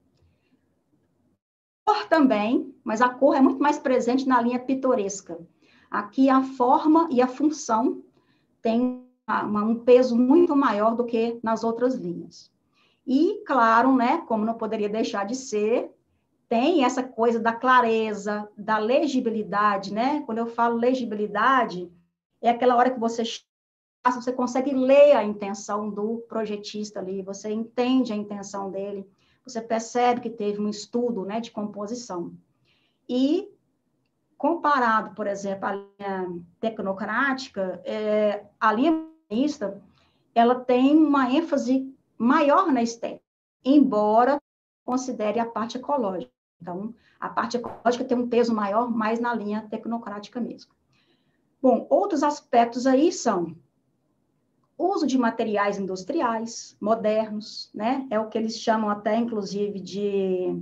Cor também, mas a cor é muito mais presente na linha pitoresca. Aqui, a forma e a função têm um peso muito maior do que nas outras linhas. E, claro, né, como não poderia deixar de ser, tem essa coisa da clareza, da legibilidade, né? Quando eu falo legibilidade, é aquela hora que você consegue ler a intenção do projetista ali, você entende a intenção dele, você percebe que teve um estudo, né, de composição. E, comparado, por exemplo, à linha tecnocrática, a linha modernista, ela tem uma ênfase maior na estética, embora considere a parte ecológica. Então, a parte ecológica tem um peso maior, mais na linha tecnocrática mesmo. Bom, outros aspectos aí são uso de materiais industriais modernos, né? É o que eles chamam até, inclusive, de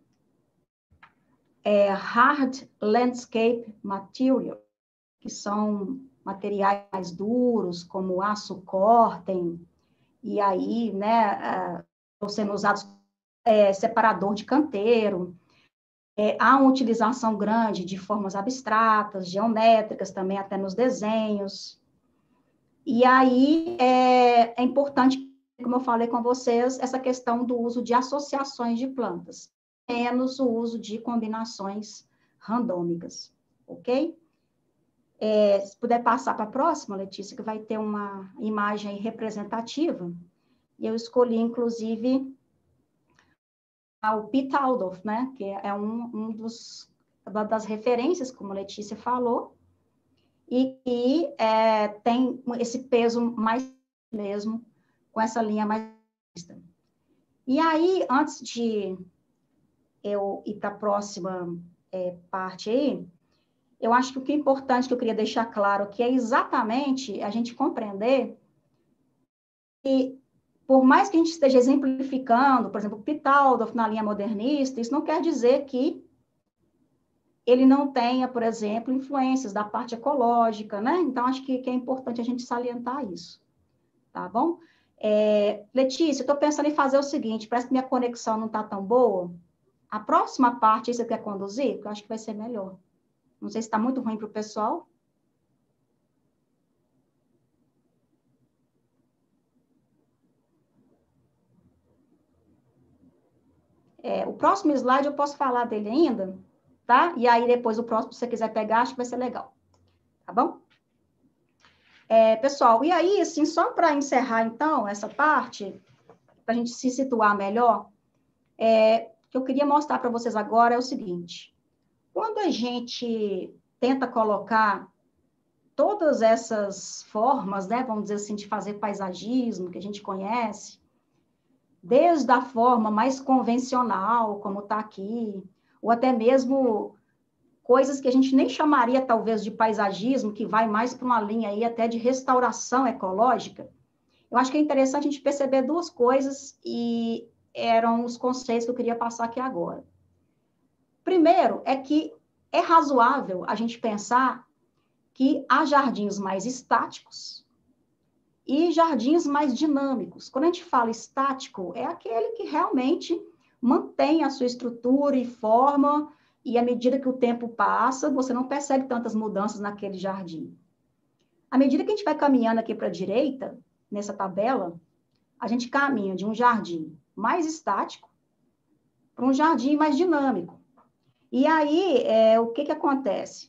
hard landscape material, que são materiais mais duros, como aço cortem, e aí, né, estão sendo usados separador de canteiro. Há uma utilização grande de formas abstratas, geométricas, também até nos desenhos. E aí é importante, como eu falei com vocês, essa questão do uso de associações de plantas, menos o uso de combinações randômicas, ok? Se puder passar para a próxima, Letícia, que vai ter uma imagem representativa, e eu escolhi, inclusive, o Pete Aldorf, né, que é das referências, como a Letícia falou, e que tem esse peso mais mesmo, com essa linha mais... E aí, antes de eu ir para a próxima parte aí, eu acho que o que é importante que eu queria deixar claro aqui é exatamente a gente compreender que, por mais que a gente esteja exemplificando, por exemplo, Pitágoras na linha modernista, isso não quer dizer que ele não tenha, por exemplo, influências da parte ecológica, né? Então, acho que é importante a gente salientar isso, tá bom? Letícia, eu estou pensando em fazer o seguinte, parece que minha conexão não está tão boa. A próxima parte, você quer conduzir? Porque eu acho que vai ser melhor. Não sei se está muito ruim para o pessoal. O próximo slide eu posso falar dele ainda, tá? E aí depois o próximo, se você quiser pegar, acho que vai ser legal. Tá bom? Pessoal, e aí, assim, só para encerrar, então, essa parte, para a gente se situar melhor, o que eu queria mostrar para vocês agora é o seguinte. Quando a gente tenta colocar todas essas formas, né, vamos dizer assim, de fazer paisagismo, que a gente conhece, desde a forma mais convencional, como está aqui, ou até mesmo coisas que a gente nem chamaria, talvez, de paisagismo, que vai mais para uma linha aí até de restauração ecológica, eu acho que é interessante a gente perceber duas coisas, e eram os conceitos que eu queria passar aqui agora. Primeiro, é que é razoável a gente pensar que há jardins mais estáticos e jardins mais dinâmicos. Quando a gente fala estático, é aquele que realmente mantém a sua estrutura e forma, e à medida que o tempo passa, você não percebe tantas mudanças naquele jardim. À medida que a gente vai caminhando aqui para a direita, nessa tabela, a gente caminha de um jardim mais estático para um jardim mais dinâmico. E aí, o que acontece?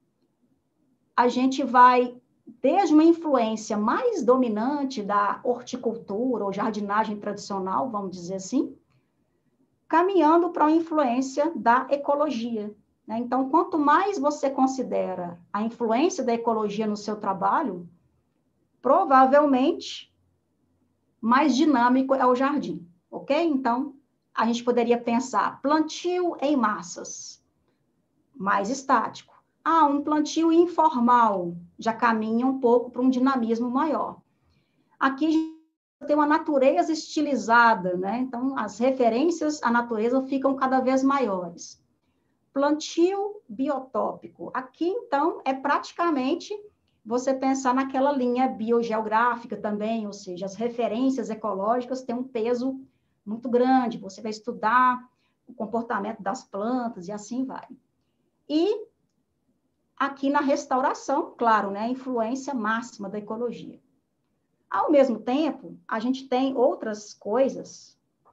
A gente vai, desde uma influência mais dominante da horticultura ou jardinagem tradicional, vamos dizer assim, caminhando para uma influência da ecologia, né? Então, quanto mais você considera a influência da ecologia no seu trabalho, provavelmente mais dinâmico é o jardim, ok? Então, a gente poderia pensar plantio em massas, mais estático. Um plantio informal, já caminha um pouco para um dinamismo maior. Aqui tem uma natureza estilizada, né? Então, as referências à natureza ficam cada vez maiores. Plantio biotópico. Aqui, então, é praticamente você pensar naquela linha biogeográfica também, ou seja, as referências ecológicas têm um peso muito grande. Você vai estudar o comportamento das plantas e assim vai. E aqui na restauração, claro, né, a influência máxima da ecologia. Ao mesmo tempo, a gente tem outras coisas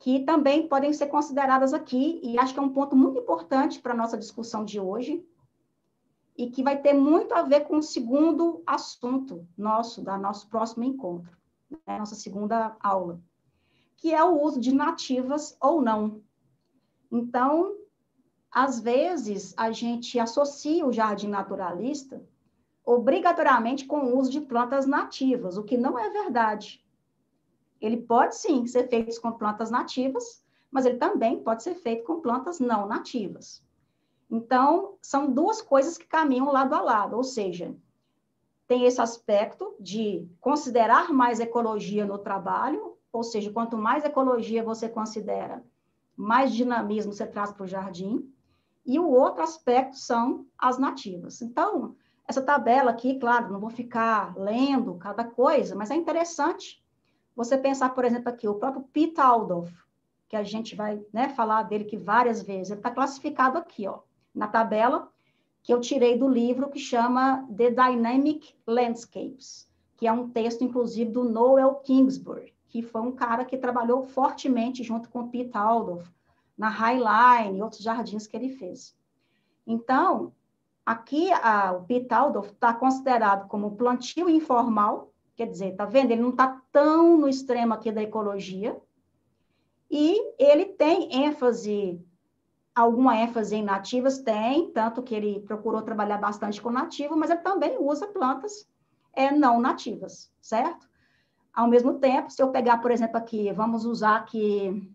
que também podem ser consideradas aqui, e acho que é um ponto muito importante para a nossa discussão de hoje, e que vai ter muito a ver com o segundo assunto da nosso próximo encontro, né, nossa segunda aula, que é o uso de nativas ou não. Então, às vezes, a gente associa o jardim naturalista obrigatoriamente com o uso de plantas nativas, o que não é verdade. Ele pode, sim, ser feito com plantas nativas, mas ele também pode ser feito com plantas não nativas. Então, são duas coisas que caminham lado a lado, ou seja, tem esse aspecto de considerar mais ecologia no trabalho, ou seja, quanto mais ecologia você considera, mais dinamismo você traz para o jardim, e o outro aspecto são as nativas. Então, essa tabela aqui, claro, não vou ficar lendo cada coisa, mas é interessante você pensar, por exemplo, aqui, o próprio Pete Aldorf, que a gente vai, né, falar dele aqui várias vezes, ele está classificado aqui, ó, na tabela que eu tirei do livro que chama The Dynamic Landscapes, que é um texto, inclusive, do Noel Kingsbury, que foi um cara que trabalhou fortemente junto com Pete Aldorf, na Highline e outros jardins que ele fez. Então, aqui o Pete Aldorf está considerado como plantio informal, quer dizer, tá vendo? Ele não está tão no extremo aqui da ecologia, e ele tem alguma ênfase em nativas, tem, tanto que ele procurou trabalhar bastante com nativo, mas ele também usa plantas não nativas, certo? Ao mesmo tempo, se eu pegar, por exemplo, aqui, vamos usar aqui,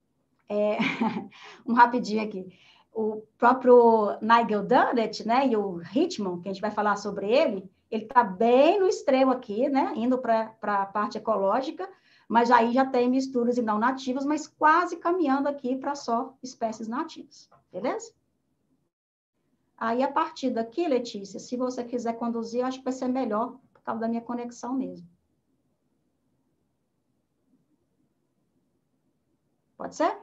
um rapidinho aqui, o próprio Nigel Dunnett, né, e o Richmond, que a gente vai falar sobre ele está bem no extremo aqui, né, indo para a parte ecológica, mas aí já tem misturas e não nativas, mas quase caminhando aqui para só espécies nativas, beleza? Aí, a partir daqui, Letícia, se você quiser conduzir, eu acho que vai ser melhor, por causa da minha conexão mesmo. Pode ser?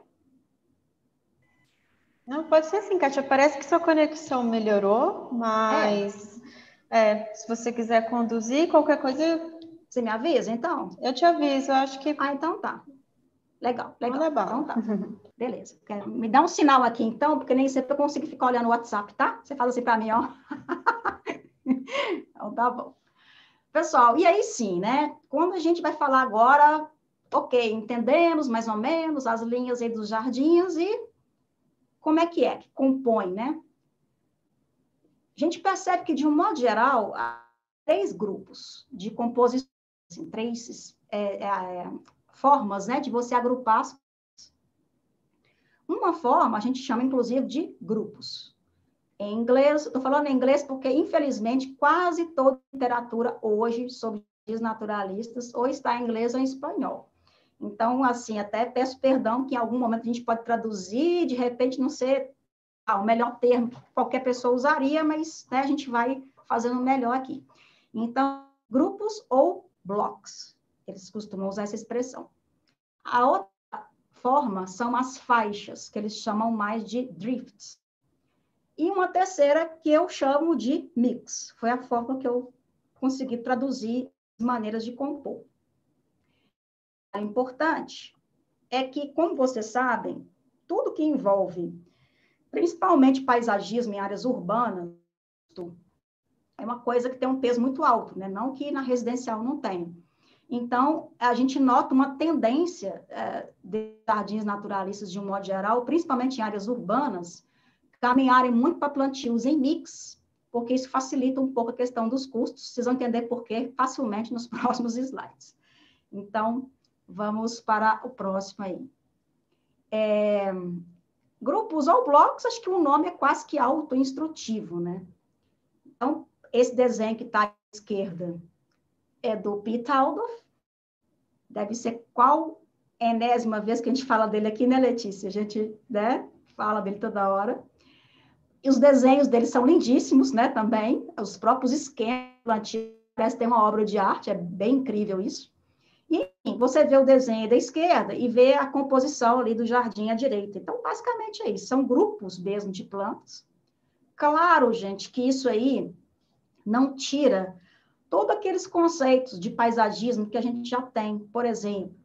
Não, pode ser sim, Kátia. Parece que sua conexão melhorou, mas se você quiser conduzir, qualquer coisa... Você me avisa, então? Eu te aviso, eu acho que... Então tá. Legal. Manda bala. Então tá. Beleza. Me dá um sinal aqui, então, porque nem sempre eu consigo ficar olhando o WhatsApp, tá? Você fala assim para mim, ó. Então tá bom. Pessoal, e aí sim, né? Quando a gente vai falar agora, ok, entendemos mais ou menos as linhas aí dos jardins e como é que compõe, né? A gente percebe que, de um modo geral, há 3 grupos de composição, assim, 3 formas, né, de você agrupar as coisas. Uma forma a gente chama, inclusive, de grupos. Em inglês, estou falando em inglês porque, infelizmente, quase toda literatura hoje sobre naturalistas ou está em inglês ou em espanhol. Então, assim, até peço perdão que em algum momento a gente pode traduzir, de repente não ser o melhor termo que qualquer pessoa usaria, mas, né, a gente vai fazendo melhor aqui. Então, grupos ou blocos, eles costumam usar essa expressão. A outra forma são as faixas, que eles chamam mais de drifts. E uma terceira que eu chamo de mix. Foi a forma que eu consegui traduzir as maneiras de compor. O importante é que, como vocês sabem, tudo que envolve, principalmente paisagismo em áreas urbanas, é uma coisa que tem um peso muito alto, né? Não que na residencial não tenha. Então, a gente nota uma tendência de jardins naturalistas, de um modo geral, principalmente em áreas urbanas, caminharem muito para plantios em mix, porque isso facilita um pouco a questão dos custos. Vocês vão entender por quê facilmente nos próximos slides. Então, vamos para o próximo aí. Grupos ou blocos, acho que o nome é quase que auto-instrutivo, né? Então, esse desenho que está à esquerda é do Pete Aldorf. Deve ser qual enésima vez que a gente fala dele aqui, né, Letícia? A gente, né, fala dele toda hora. E os desenhos dele são lindíssimos, né, também. Os próprios esquemas antigos, parece ter uma obra de arte, é bem incrível isso. E você vê o desenho da esquerda e vê a composição ali do jardim à direita. Então, basicamente é isso, são grupos mesmo de plantas. Claro, gente, que isso aí não tira todos aqueles conceitos de paisagismo que a gente já tem. Por exemplo,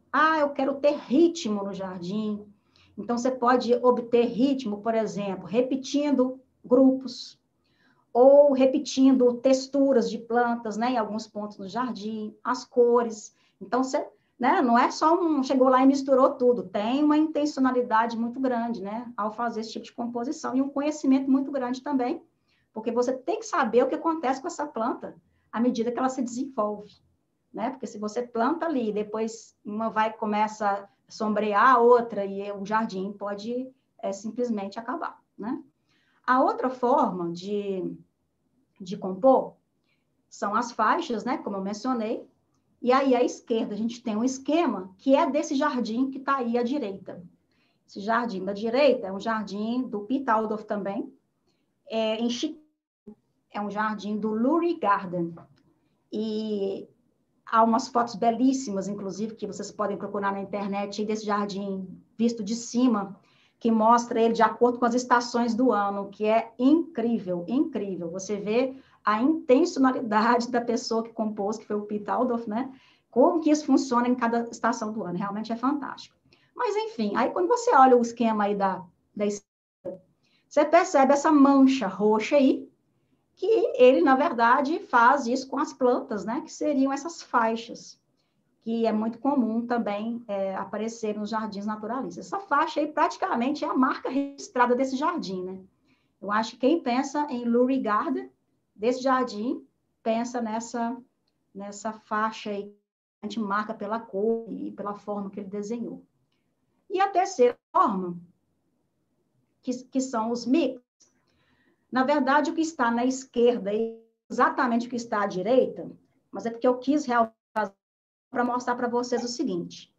Ah, eu quero ter ritmo no jardim. Então, você pode obter ritmo, por exemplo, repetindo grupos, ou repetindo texturas de plantas, né, em alguns pontos no jardim, as cores. Então, você, né, não é só chegou lá e misturou tudo, tem uma intencionalidade muito grande, né, ao fazer esse tipo de composição, e um conhecimento muito grande também, porque você tem que saber o que acontece com essa planta à medida que ela se desenvolve, né, porque se você planta ali, depois uma vai começa a sombrear a outra, e o jardim pode simplesmente acabar, né. A outra forma de compor são as faixas, né, como eu mencionei, e aí à esquerda a gente tem um esquema que é desse jardim que está aí à direita. Esse jardim da direita é um jardim do Pete Aldorf também, em Chicago, é um jardim do Lurie Garden, e há umas fotos belíssimas, inclusive, que vocês podem procurar na internet, desse jardim visto de cima, que mostra ele de acordo com as estações do ano, que é incrível, incrível. Você vê a intencionalidade da pessoa que compôs, que foi o Pete Aldorf, né? Como que isso funciona em cada estação do ano, realmente é fantástico. Mas, enfim, aí quando você olha o esquema aí da esquerda, você percebe essa mancha roxa aí, que ele, na verdade, faz isso com as plantas, né? Que seriam essas faixas, que é muito comum também aparecer nos jardins naturalistas. Essa faixa aí praticamente é a marca registrada desse jardim, né? Eu acho que quem pensa em Lurie Garden, desse jardim, pensa nessa faixa aí, que a gente marca pela cor e pela forma que ele desenhou. E a terceira forma, que são os mix. Na verdade, o que está na esquerda é exatamente o que está à direita, mas é porque eu quis realmente fazer para mostrar para vocês o seguinte.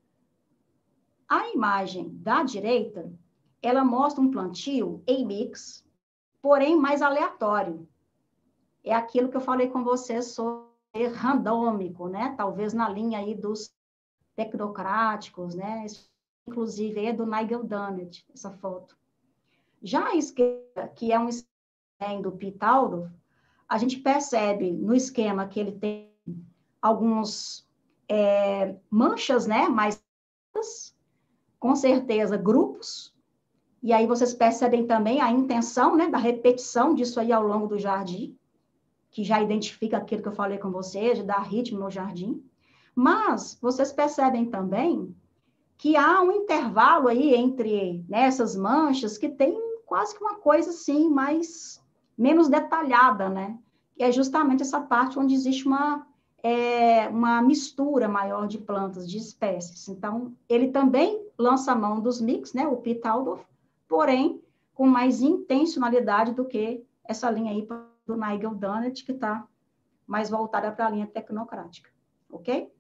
A imagem da direita, ela mostra um plantio em mix, porém mais aleatório. É aquilo que eu falei com vocês sobre randômico, né? Talvez na linha aí dos tecnocráticos, né? Inclusive é do Nigel Dunnett, essa foto. Já a esquerda, que é um esquema do Pete Aldorf, a gente percebe no esquema que ele tem alguns manchas, né? Mais com certeza grupos, e aí vocês percebem também a intenção, né, da repetição disso aí ao longo do jardim, que já identifica aquilo que eu falei com vocês, de dar ritmo no jardim. Mas vocês percebem também que há um intervalo aí entre, né, essas manchas que tem quase que uma coisa assim, menos detalhada, né? Que é justamente essa parte onde existe uma mistura maior de plantas, de espécies. Então, ele também lança a mão dos mix, né, o Pete Aldorf, porém, com mais intencionalidade do que essa linha aí do Nigel Dunnett, que está mais voltada para a linha tecnocrática, ok?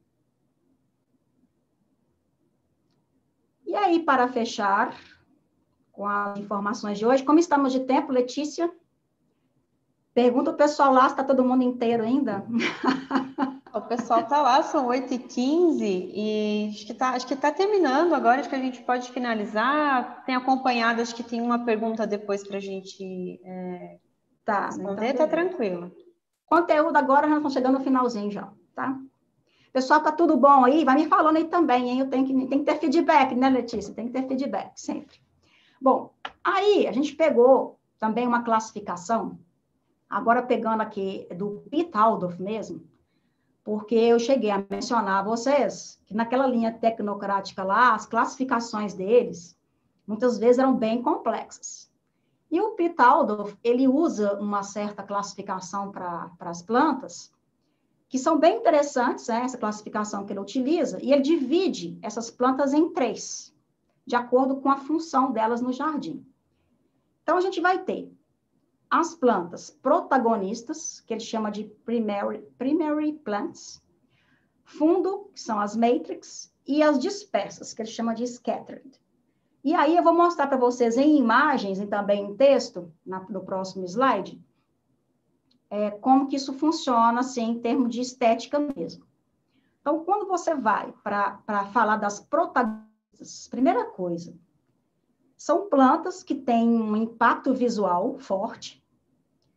E aí, para fechar com as informações de hoje, como estamos de tempo, Letícia? Pergunta o pessoal lá se está todo mundo inteiro ainda. O pessoal está lá, são 8h15 e acho que tá terminando agora, acho que a gente pode finalizar. Tem acompanhado, acho que tem uma pergunta depois para a gente responder, então, tá tranquilo. Conteúdo agora, nós estamos chegando no finalzinho já, tá? Pessoal, tá tudo bom aí? Vai me falando aí também, hein? Tem que ter feedback, né, Letícia? Tem que ter feedback, sempre. Bom, aí a gente pegou também uma classificação, agora pegando aqui do Pete Aldorf mesmo, porque eu cheguei a mencionar a vocês que naquela linha tecnocrática lá, as classificações deles, muitas vezes eram bem complexas. E o Pete Aldorf, ele usa uma certa classificação para as plantas, que são bem interessantes, né, essa classificação que ele utiliza, e ele divide essas plantas em 3, de acordo com a função delas no jardim. Então, a gente vai ter as plantas protagonistas, que ele chama de primary plants, fundo, que são as matrix, e as dispersas, que ele chama de scattered. E aí eu vou mostrar para vocês em imagens e também em texto, no próximo slide, como que isso funciona, assim, em termos de estética mesmo. Então, quando você vai para falar das protagonistas, primeira coisa, são plantas que têm um impacto visual forte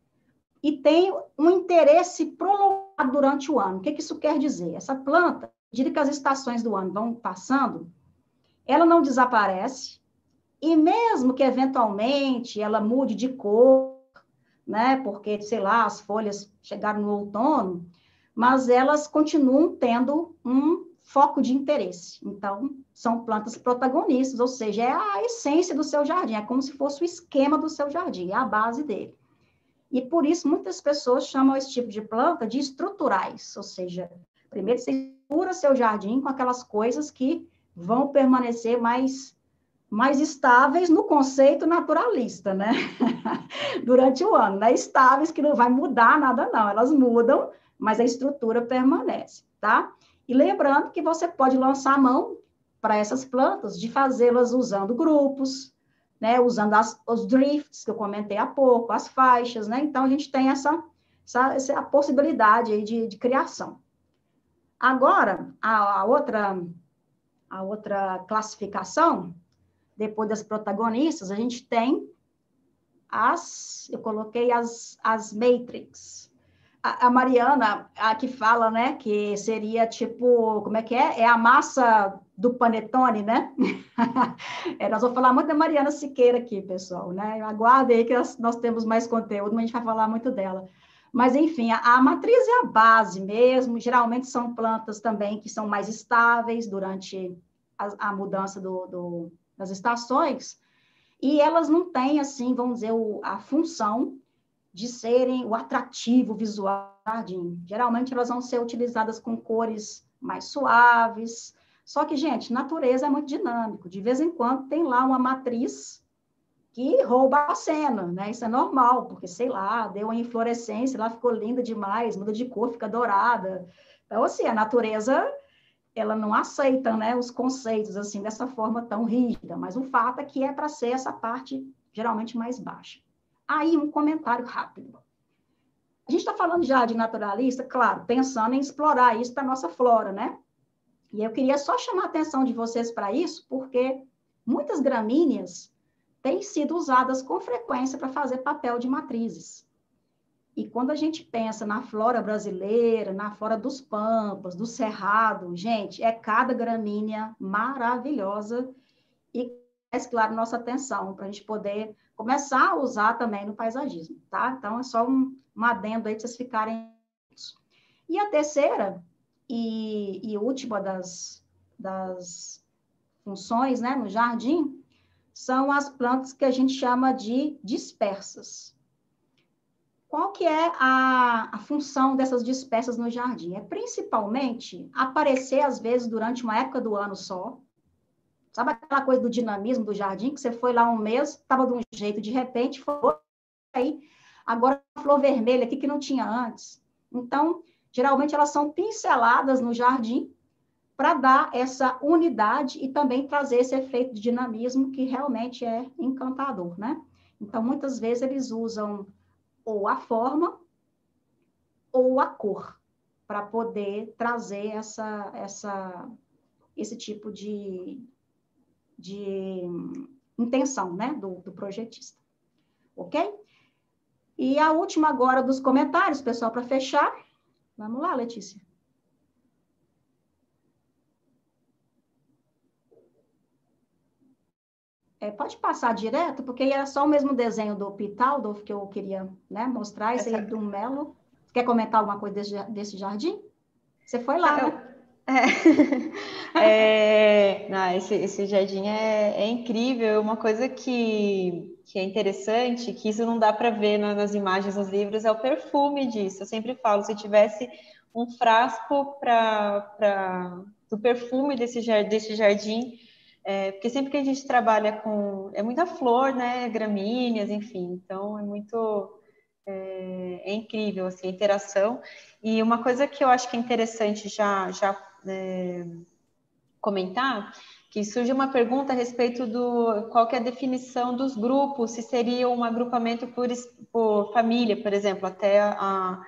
e têm um interesse prolongado durante o ano. O que isso quer dizer? Essa planta medida que as estações do ano vão passando, ela não desaparece, e mesmo que eventualmente ela mude de cor, né, porque, sei lá, as folhas chegaram no outono, mas elas continuam tendo um foco de interesse. Então, são plantas protagonistas, ou seja, é a essência do seu jardim, é como se fosse o esquema do seu jardim, é a base dele. E por isso, muitas pessoas chamam esse tipo de planta de estruturais, ou seja, primeiro você estrutura seu jardim com aquelas coisas que vão permanecer mais estáveis no conceito naturalista, né? Durante o ano, né? Estáveis que não vai mudar nada, não. Elas mudam, mas a estrutura permanece, tá? E lembrando que você pode lançar a mão para essas plantas, de fazê-las usando grupos, né? Usando os drifts, que eu comentei há pouco, as faixas, né? Então, a gente tem essa a possibilidade aí de criação. Agora, a outra classificação, depois das protagonistas, a gente tem eu coloquei as matrix. A Mariana, a que fala, né, que seria tipo, como é que é? É a massa do panetone, né? Nós vamos falar muito da Mariana Siqueira aqui, pessoal, né? Aguardem aí que nós temos mais conteúdo, mas a gente vai falar muito dela. Mas, enfim, a matriz é a base mesmo, geralmente são plantas também que são mais estáveis durante a mudança das estações, e elas não têm, assim, vamos dizer, a função de serem o atrativo visual do jardim. Geralmente, elas vão ser utilizadas com cores mais suaves. Só que, gente, natureza é muito dinâmico. De vez em quando, tem lá uma matriz que rouba a cena, né? Isso é normal, porque, sei lá, deu uma inflorescência, lá ficou linda demais, muda de cor, fica dourada. Então, assim, a natureza, ela não aceita, né, os conceitos, assim, dessa forma tão rígida, mas o fato é que é para ser essa parte, geralmente, mais baixa. Aí, um comentário rápido. A gente está falando já de naturalista, claro, pensando em explorar isso para a nossa flora, né? E eu queria só chamar a atenção de vocês para isso, porque muitas gramíneas têm sido usadas com frequência para fazer papel de matrizes. E quando a gente pensa na flora brasileira, na flora dos pampas, do cerrado, gente, é cada gramínea maravilhosa e mais claro nossa atenção, para a gente poder começar a usar também no paisagismo, tá? Então, é só um adendo aí para vocês ficarem. E a terceira e última das funções, né, no jardim, são as plantas que a gente chama de dispersas. Qual que é a função dessas dispersas no jardim? É principalmente aparecer, às vezes, durante uma época do ano só. Sabe aquela coisa do dinamismo do jardim, que você foi lá um mês, estava de um jeito, de repente, foi aí, agora uma flor vermelha aqui que não tinha antes. Então, geralmente, elas são pinceladas no jardim para dar essa unidade e também trazer esse efeito de dinamismo que realmente é encantador, né? Então, muitas vezes, eles usam ou a forma ou a cor, para poder trazer esse tipo de intenção, né, do projetista. Ok? E a última agora dos comentários, pessoal, para fechar. Vamos lá, Letícia. Pode passar direto, porque era só o mesmo desenho do Pitaldorf que eu queria, né, mostrar, esse aí do Melo. Quer comentar alguma coisa desse jardim? Você foi lá, né? Não, esse jardim é incrível. Uma coisa que é interessante, que isso não dá para ver nas imagens nos livros, é o perfume disso. Eu sempre falo, se tivesse um frasco do perfume desse jardim, porque sempre que a gente trabalha é muita flor, né, gramíneas, enfim, então é incrível assim, a interação. E uma coisa que eu acho que é interessante já comentar, que surge uma pergunta a respeito qual que é a definição dos grupos, se seria um agrupamento por família, por exemplo, até a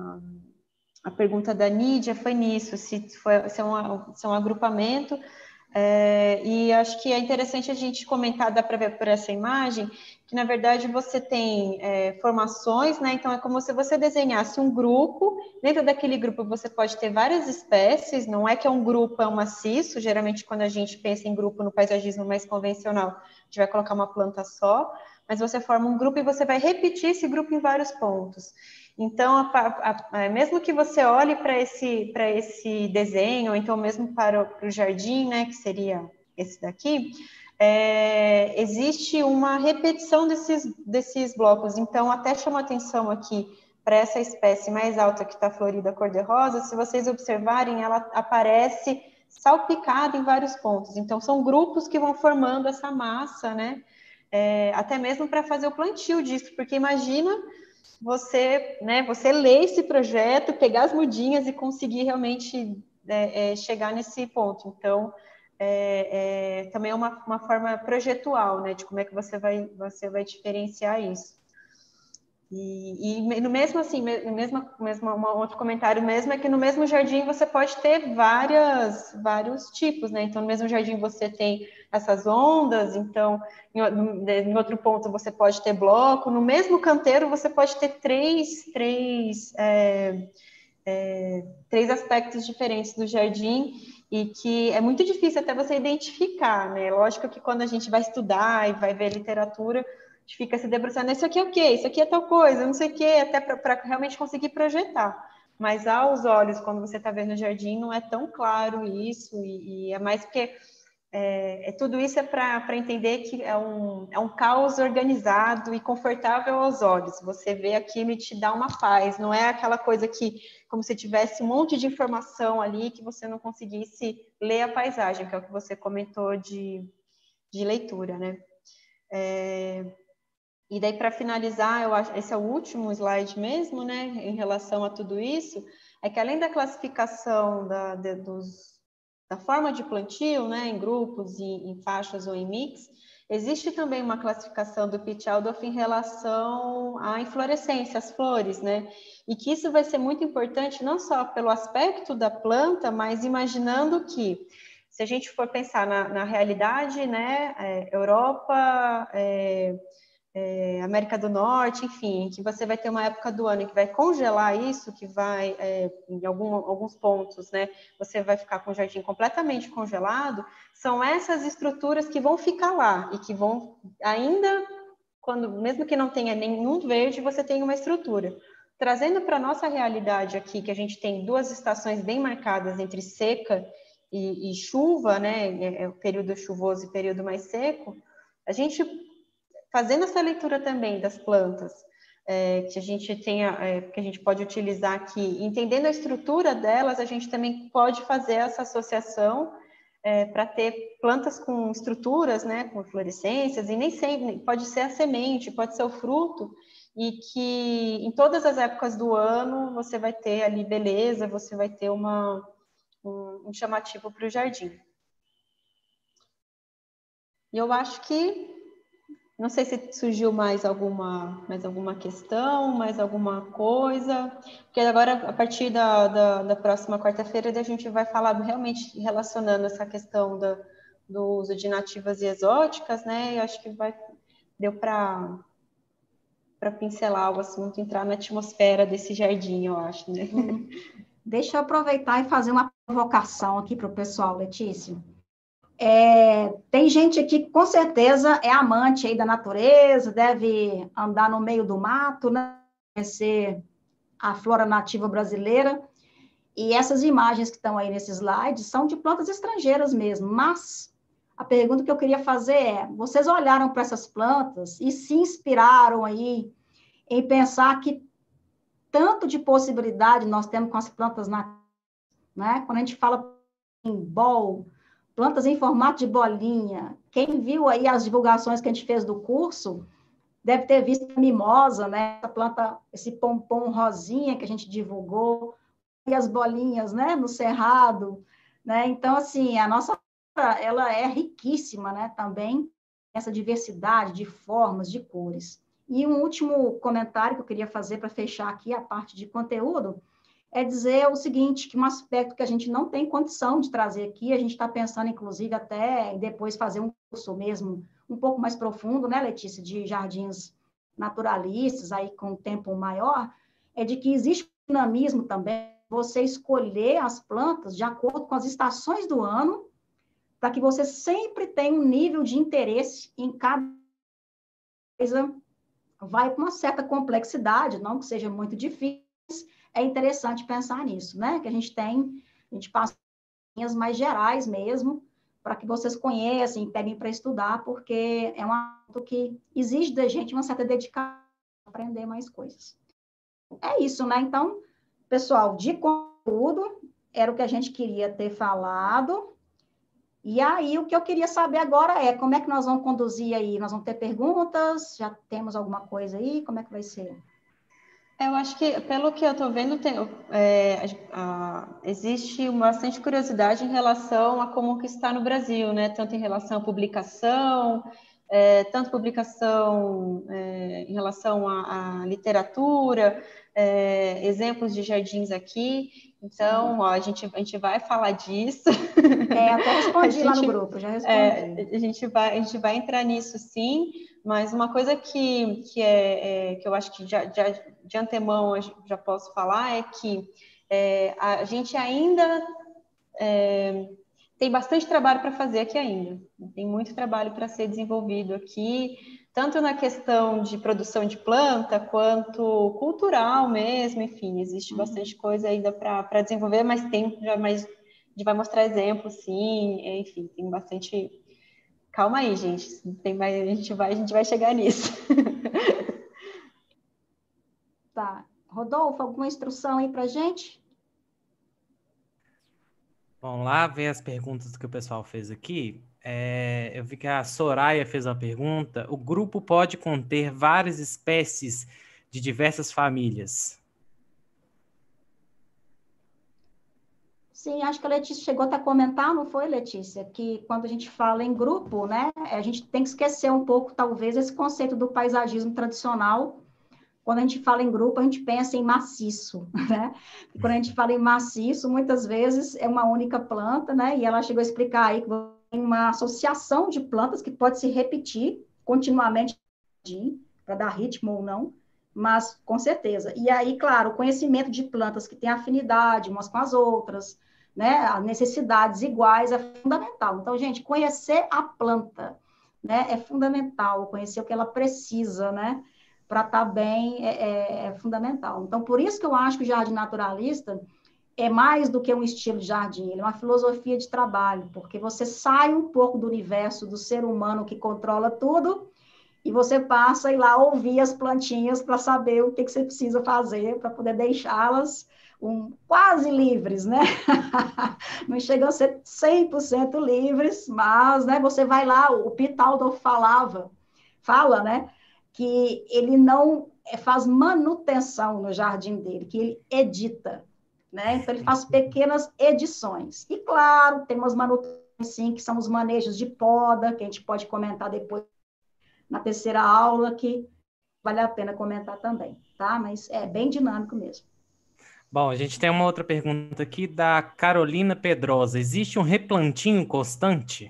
pergunta da Nídia foi nisso, se é um agrupamento E acho que é interessante a gente comentar, dá para ver por essa imagem, que na verdade você tem formações, né? Então é como se você desenhasse um grupo, dentro daquele grupo você pode ter várias espécies, não é que é um grupo, é um maciço, geralmente quando a gente pensa em grupo no paisagismo mais convencional, a gente vai colocar uma planta só, mas você forma um grupo e você vai repetir esse grupo em vários pontos. Então, mesmo que você olhe para esse desenho, ou então mesmo para o jardim, né, que seria esse daqui, existe uma repetição desses blocos. Então, até chama atenção aqui para essa espécie mais alta que está florida cor-de-rosa, se vocês observarem, ela aparece salpicada em vários pontos. Então, são grupos que vão formando essa massa, né? Até mesmo para fazer o plantio disso, porque imagina você ler esse projeto, pegar as mudinhas e conseguir realmente chegar nesse ponto. Então, também é uma forma projetual, né, de como é que você vai diferenciar isso. E no mesmo assim, um outro comentário mesmo é que no mesmo jardim você pode ter vários tipos, né? Então, no mesmo jardim você tem essas ondas, então, em outro ponto você pode ter bloco, no mesmo canteiro você pode ter três aspectos diferentes do jardim e que é muito difícil até você identificar, né? Lógico que quando a gente vai estudar e vai ver literatura, a gente fica se debruçando, isso aqui é o quê? Isso aqui é tal coisa, não sei o quê, até para realmente conseguir projetar. Mas aos olhos, quando você está vendo o jardim, não é tão claro isso, e é mais porque tudo isso é para entender que é um caos organizado e confortável aos olhos. Você vê aquilo e te dá uma paz, não é aquela coisa que, como se tivesse um monte de informação ali que você não conseguisse ler a paisagem, que é o que você comentou de leitura, né? E daí, para finalizar, eu acho esse é o último slide mesmo, né, em relação a tudo isso, é que além da classificação da forma de plantio, né, em grupos, em faixas ou em mix, existe também uma classificação do Pitt Adolph em relação à inflorescência, às flores, né, e que isso vai ser muito importante não só pelo aspecto da planta, mas imaginando que, se a gente for pensar na realidade, né, Europa, América do Norte, enfim, que você vai ter uma época do ano que vai congelar isso, que vai, em alguns pontos, né, você vai ficar com o jardim completamente congelado, são essas estruturas que vão ficar lá e que vão ainda, mesmo que não tenha nenhum verde, você tem uma estrutura. Trazendo para a nossa realidade aqui, que a gente tem duas estações bem marcadas entre seca e chuva, né, o período chuvoso e período mais seco, a gente fazendo essa leitura também das plantas, que a gente que a gente pode utilizar aqui, entendendo a estrutura delas, a gente também pode fazer essa associação para ter plantas com estruturas, né, com inflorescências, e nem sempre, pode ser a semente, pode ser o fruto, e que em todas as épocas do ano você vai ter ali beleza, você vai ter um chamativo para o jardim. E eu acho que não sei se surgiu mais alguma questão, mais alguma coisa, porque agora, a partir da próxima quarta-feira, a gente vai falar realmente relacionando essa questão do uso de nativas e exóticas, né? E acho que deu para pincelar o assunto, entrar na atmosfera desse jardim, eu acho, né? Deixa eu aproveitar e fazer uma provocação aqui para o pessoal, Letícia. Tem gente aqui que com certeza é amante aí da natureza, deve andar no meio do mato, né? Conhecer a flora nativa brasileira. E essas imagens que estão aí nesses slides são de plantas estrangeiras mesmo. Mas a pergunta que eu queria fazer é: vocês olharam para essas plantas e se inspiraram aí em pensar que tanto de possibilidade nós temos com as plantas nativas, né? Quando a gente fala em bol, plantas em formato de bolinha. Quem viu aí as divulgações que a gente fez do curso, deve ter visto a mimosa, né? Essa planta, esse pompom rosinha que a gente divulgou, e as bolinhas, né? No cerrado, né? Então, assim, a nossa ela é riquíssima, né? Também essa diversidade de formas, de cores. E um último comentário que eu queria fazer para fechar aqui a parte de conteúdo é dizer o seguinte, que um aspecto que a gente não tem condição de trazer aqui, a gente está pensando, inclusive, até em depois fazer um curso mesmo um pouco mais profundo, né, Letícia, de jardins naturalistas, aí com um tempo maior, é de que existe um dinamismo também, você escolher as plantas de acordo com as estações do ano, para que você sempre tenha um nível de interesse em cada coisa, vai com uma certa complexidade, não que seja muito difícil, é interessante pensar nisso, né? Que a gente passa linhas mais gerais mesmo, para que vocês conheçam, peguem para estudar, porque é um assunto que exige da gente uma certa dedicação para aprender mais coisas. É isso, né? Então, pessoal, de conteúdo, era o que a gente queria ter falado. E aí, o que eu queria saber agora é como é que nós vamos conduzir aí? Nós vamos ter perguntas? Já temos alguma coisa aí? Como é que vai ser? Eu acho que, pelo que eu estou vendo, existe bastante curiosidade em relação a como que está no Brasil, né? Tanto em relação à publicação, tanto publicação em relação à literatura, exemplos de jardins aqui. Então, ó, a gente vai falar disso. Até respondi lá no grupo, já respondi. A gente vai entrar nisso, sim, mas uma coisa que eu acho que de antemão eu já posso falar é que a gente ainda tem bastante trabalho para fazer aqui ainda. Tem muito trabalho para ser desenvolvido aqui, tanto na questão de produção de planta, quanto cultural mesmo, enfim, existe bastante coisa ainda para desenvolver, mas a gente vai mostrar exemplos, sim, enfim, tem bastante... Calma aí, gente, a gente vai chegar nisso. Tá. Rodolfo, alguma instrução aí para gente? Vamos lá ver as perguntas que o pessoal fez aqui. Eu vi que a Soraya fez uma pergunta. O grupo pode conter várias espécies de diversas famílias? Sim, acho que a Letícia chegou até a comentar, não foi, Letícia? Que quando a gente fala em grupo, né, a gente tem que esquecer um pouco, talvez, esse conceito do paisagismo tradicional. Quando a gente fala em grupo, a gente pensa em maciço, né? E quando a gente fala em maciço, muitas vezes é uma única planta, né? E ela chegou a explicar aí que tem uma associação de plantas que pode se repetir continuamente para dar ritmo ou não, mas com certeza. E aí, claro, o conhecimento de plantas que têm afinidade umas com as outras, né? As necessidades iguais é fundamental. Então, gente, conhecer a planta, né? É fundamental, conhecer o que ela precisa, né? Para estar bem é fundamental. Então, por isso que eu acho que o jardim naturalista é mais do que um estilo de jardim, ele é uma filosofia de trabalho, porque você sai um pouco do universo do ser humano que controla tudo e você passa a ir lá ouvir as plantinhas para saber o que você precisa fazer para poder deixá-las quase livres, né? Não chegam a ser 100% livres, mas, né, você vai lá, o Pitaldo fala, né, que ele não faz manutenção no jardim dele, que ele edita, né? Então, ele faz pequenas edições. E, claro, tem umas manutenções, sim, que são os manejos de poda, que a gente pode comentar depois na terceira aula, que vale a pena comentar também, tá? Mas é bem dinâmico mesmo. Bom, a gente tem uma outra pergunta aqui da Carolina Pedrosa. Existe um replantio constante?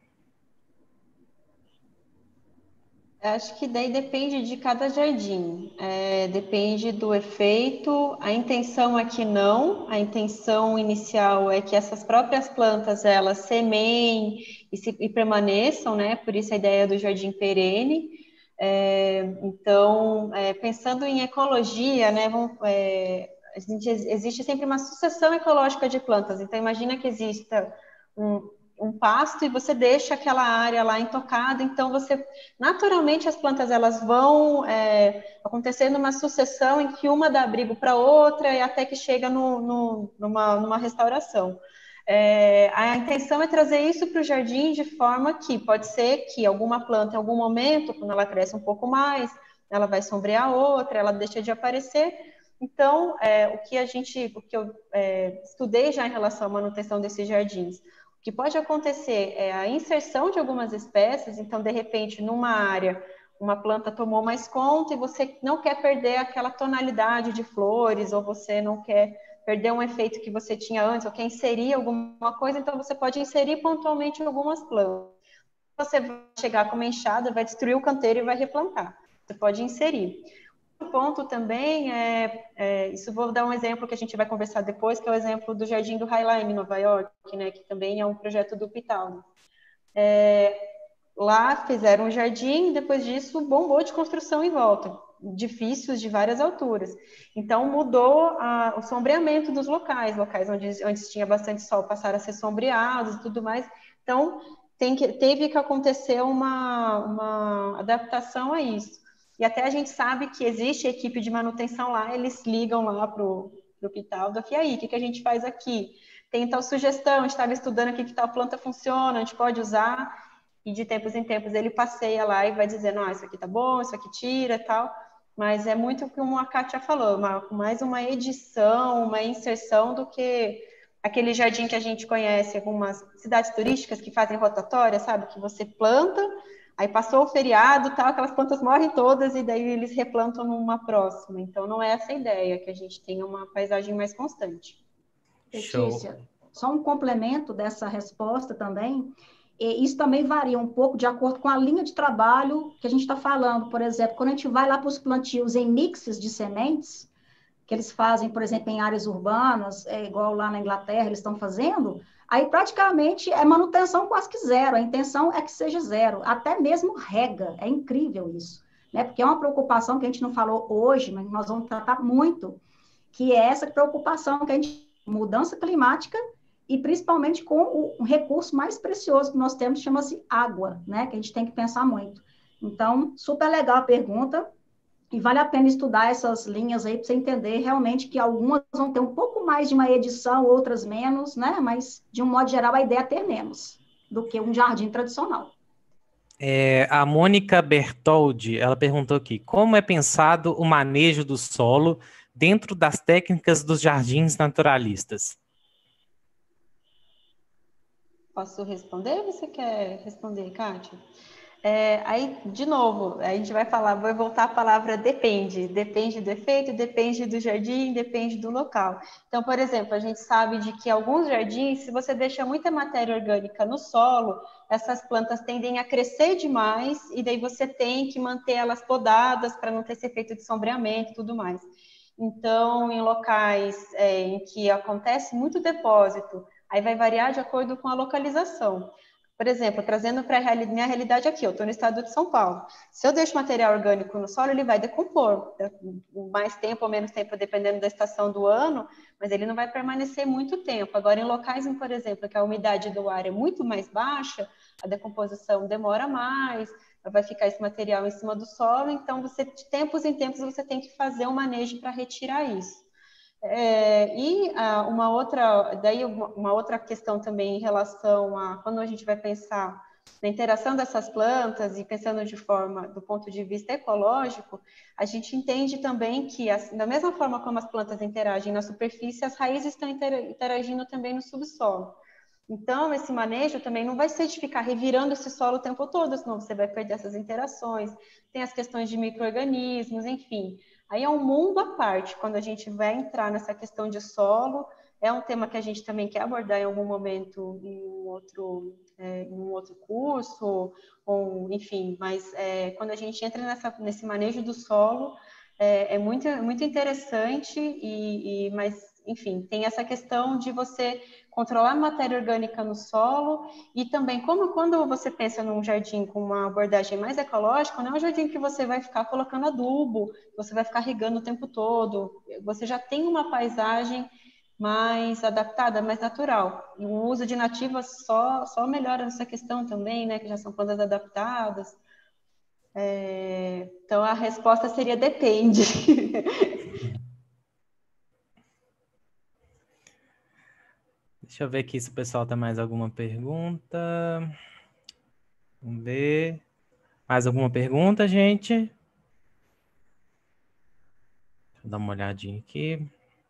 Acho que daí depende de cada jardim, depende do efeito. A intenção aqui não, a intenção inicial é que essas próprias plantas elas semeiem e permaneçam, né? Por isso a ideia do jardim perene. Então, pensando em ecologia, né? Existe sempre uma sucessão ecológica de plantas. Então, imagina que exista um pasto e você deixa aquela área lá intocada, então naturalmente as plantas elas vão acontecendo uma sucessão em que uma dá abrigo para outra e até que chega numa restauração. A intenção é trazer isso para o jardim de forma que pode ser que alguma planta em algum momento, quando ela cresce um pouco mais, ela vai sombrear a outra, ela deixa de aparecer. Então, o que eu estudei já em relação à manutenção desses jardins, o que pode acontecer é a inserção de algumas espécies, então, de repente, numa área, uma planta tomou mais conta e você não quer perder aquela tonalidade de flores, ou você não quer perder um efeito que você tinha antes, ou quer inserir alguma coisa, então você pode inserir pontualmente algumas plantas. Você vai chegar com uma enxada, vai destruir o canteiro e vai replantar. Você pode inserir. Outro ponto também isso vou dar um exemplo que a gente vai conversar depois, que é o exemplo do Jardim do Highline, em Nova York, né, que também é um projeto do Pitaldo. Lá fizeram um jardim, depois disso bombou de construção em volta, edifícios de várias alturas. Então mudou o sombreamento dos locais onde antes tinha bastante sol passaram a ser sombreados e tudo mais. Então teve que acontecer uma adaptação a isso. E até a gente sabe que existe equipe de manutenção lá, eles ligam lá para o Pitaldo, e aí, o que a gente faz aqui? Tem tal sugestão, a gente estava estudando aqui que tal planta funciona, a gente pode usar, e de tempos em tempos ele passeia lá e vai dizendo, isso aqui tá bom, isso aqui tira, tal, mas é muito como a Kátia falou, mais uma edição, uma inserção do que aquele jardim que a gente conhece, algumas cidades turísticas que fazem rotatória, sabe, que você planta, aí passou o feriado, tal, aquelas plantas morrem todas e daí eles replantam numa próxima. Então não é essa a ideia, que a gente tenha uma paisagem mais constante. Letícia, só um complemento dessa resposta também. E isso também varia um pouco de acordo com a linha de trabalho que a gente está falando. Por exemplo, quando a gente vai lá para os plantios em mixes de sementes, que eles fazem, por exemplo, em áreas urbanas, igual lá na Inglaterra eles estão fazendo, aí praticamente é manutenção quase que zero, a intenção é que seja zero, até mesmo rega, é incrível isso, né? Porque é uma preocupação que a gente não falou hoje, mas nós vamos tratar muito, que é essa preocupação que a gente, mudança climática, e principalmente com o recurso mais precioso que nós temos, chama-se água, né? Que a gente tem que pensar muito. Então, super legal a pergunta, e vale a pena estudar essas linhas aí para você entender realmente que algumas vão ter um pouco mais de uma edição, outras menos, né? Mas, de um modo geral, a ideia é ter menos do que um jardim tradicional. A Mônica Bertoldi, ela perguntou aqui, como é pensado o manejo do solo dentro das técnicas dos jardins naturalistas? Posso responder ou você quer responder, Kátia? Aí, de novo, a gente vai voltar a palavra depende. Depende do efeito, depende do jardim, depende do local. Então, por exemplo, a gente sabe de que alguns jardins, se você deixa muita matéria orgânica no solo, essas plantas tendem a crescer demais e daí você tem que manter elas podadas para não ter esse efeito de sombreamento e tudo mais. Então, em locais em que acontece muito depósito, aí vai variar de acordo com a localização. Por exemplo, trazendo para a minha realidade aqui, eu estou no estado de São Paulo. Se eu deixo material orgânico no solo, ele vai decompor, mais tempo ou menos tempo, dependendo da estação do ano, mas ele não vai permanecer muito tempo. Agora, em locais, por exemplo, que a umidade do ar é muito mais baixa, a decomposição demora mais, vai ficar esse material em cima do solo, então, de tempos em tempos, você tem que fazer um manejo para retirar isso. Uma outra questão também em relação a quando a gente vai pensar na interação dessas plantas e pensando do ponto de vista ecológico, a gente entende também que da mesma forma como as plantas interagem na superfície, as raízes estão interagindo também no subsolo. Então, esse manejo também não vai ser de ficar revirando esse solo o tempo todo, senão você vai perder essas interações. Tem as questões de micro-organismos, enfim. Aí é um mundo à parte, quando a gente vai entrar nessa questão de solo, é um tema que a gente também quer abordar em algum momento em um outro curso, enfim, mas quando a gente entra nesse manejo do solo, é muito, muito interessante, mas, enfim, tem essa questão de você controlar a matéria orgânica no solo e também, quando você pensa num jardim com uma abordagem mais ecológica, não é um jardim que você vai ficar colocando adubo, você vai ficar regando o tempo todo, você já tem uma paisagem mais adaptada, mais natural. E o uso de nativas só melhora essa questão também, né, que já são plantas adaptadas. Então, a resposta seria depende. Deixa eu ver aqui se o pessoal tem mais alguma pergunta. Vamos ver. Mais alguma pergunta, gente? Deixa eu dar uma olhadinha aqui.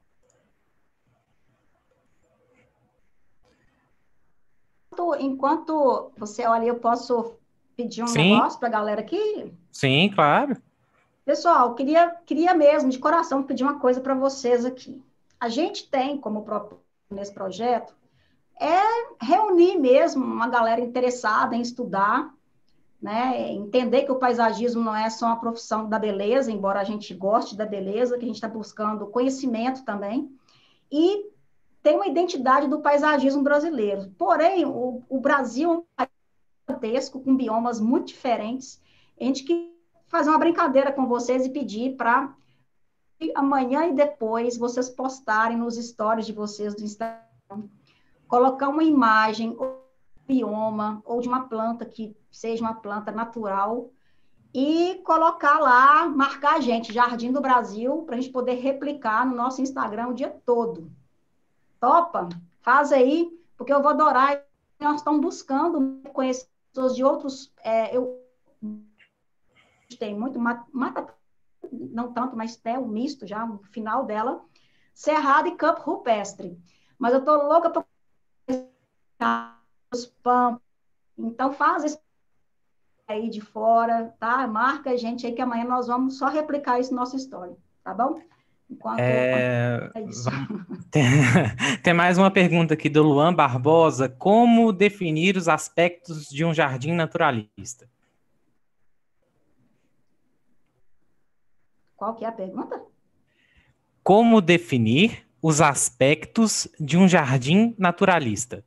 Enquanto você olha, eu posso pedir um Sim, negócio para a galera aqui? sim, claro. Pessoal, queria mesmo, de coração, pedir uma coisa para vocês aqui. a gente tem como propósito nesse projeto reunir mesmo uma galera interessada em estudar, né? Entender que o paisagismo não é só uma profissão da beleza, embora a gente goste da beleza, que a gente está buscando conhecimento também, e tem uma identidade do paisagismo brasileiro. Porém, o Brasil é um país gigantesco, com biomas muito diferentes. A gente quer fazer uma brincadeira com vocês e pedir para amanhã e depois vocês postarem nos stories de vocês do Instagram, colocar uma imagem ou bioma ou de uma planta que seja uma planta natural e colocar lá, marcar a gente, Jardim do Brasil, para a gente poder replicar no nosso Instagram o dia todo. Topa? Faz aí, porque eu vou adorar. Nós estamos buscando conhecer pessoas de outros. Eu tem muito mata, não tanto, mas tem um misto já, no final dela, Cerrado e Campo Rupestre. Mas eu estou louca para os pampas. Então, faz isso aí de fora, tá? Marca a gente aí que amanhã nós vamos só replicar isso no nosso story, tá bom? Enquanto é isso. Tem, tem mais uma pergunta aqui do Luan Barbosa. Como definir os aspectos de um jardim naturalista? Qual que é a pergunta? Como definir os aspectos de um jardim naturalista?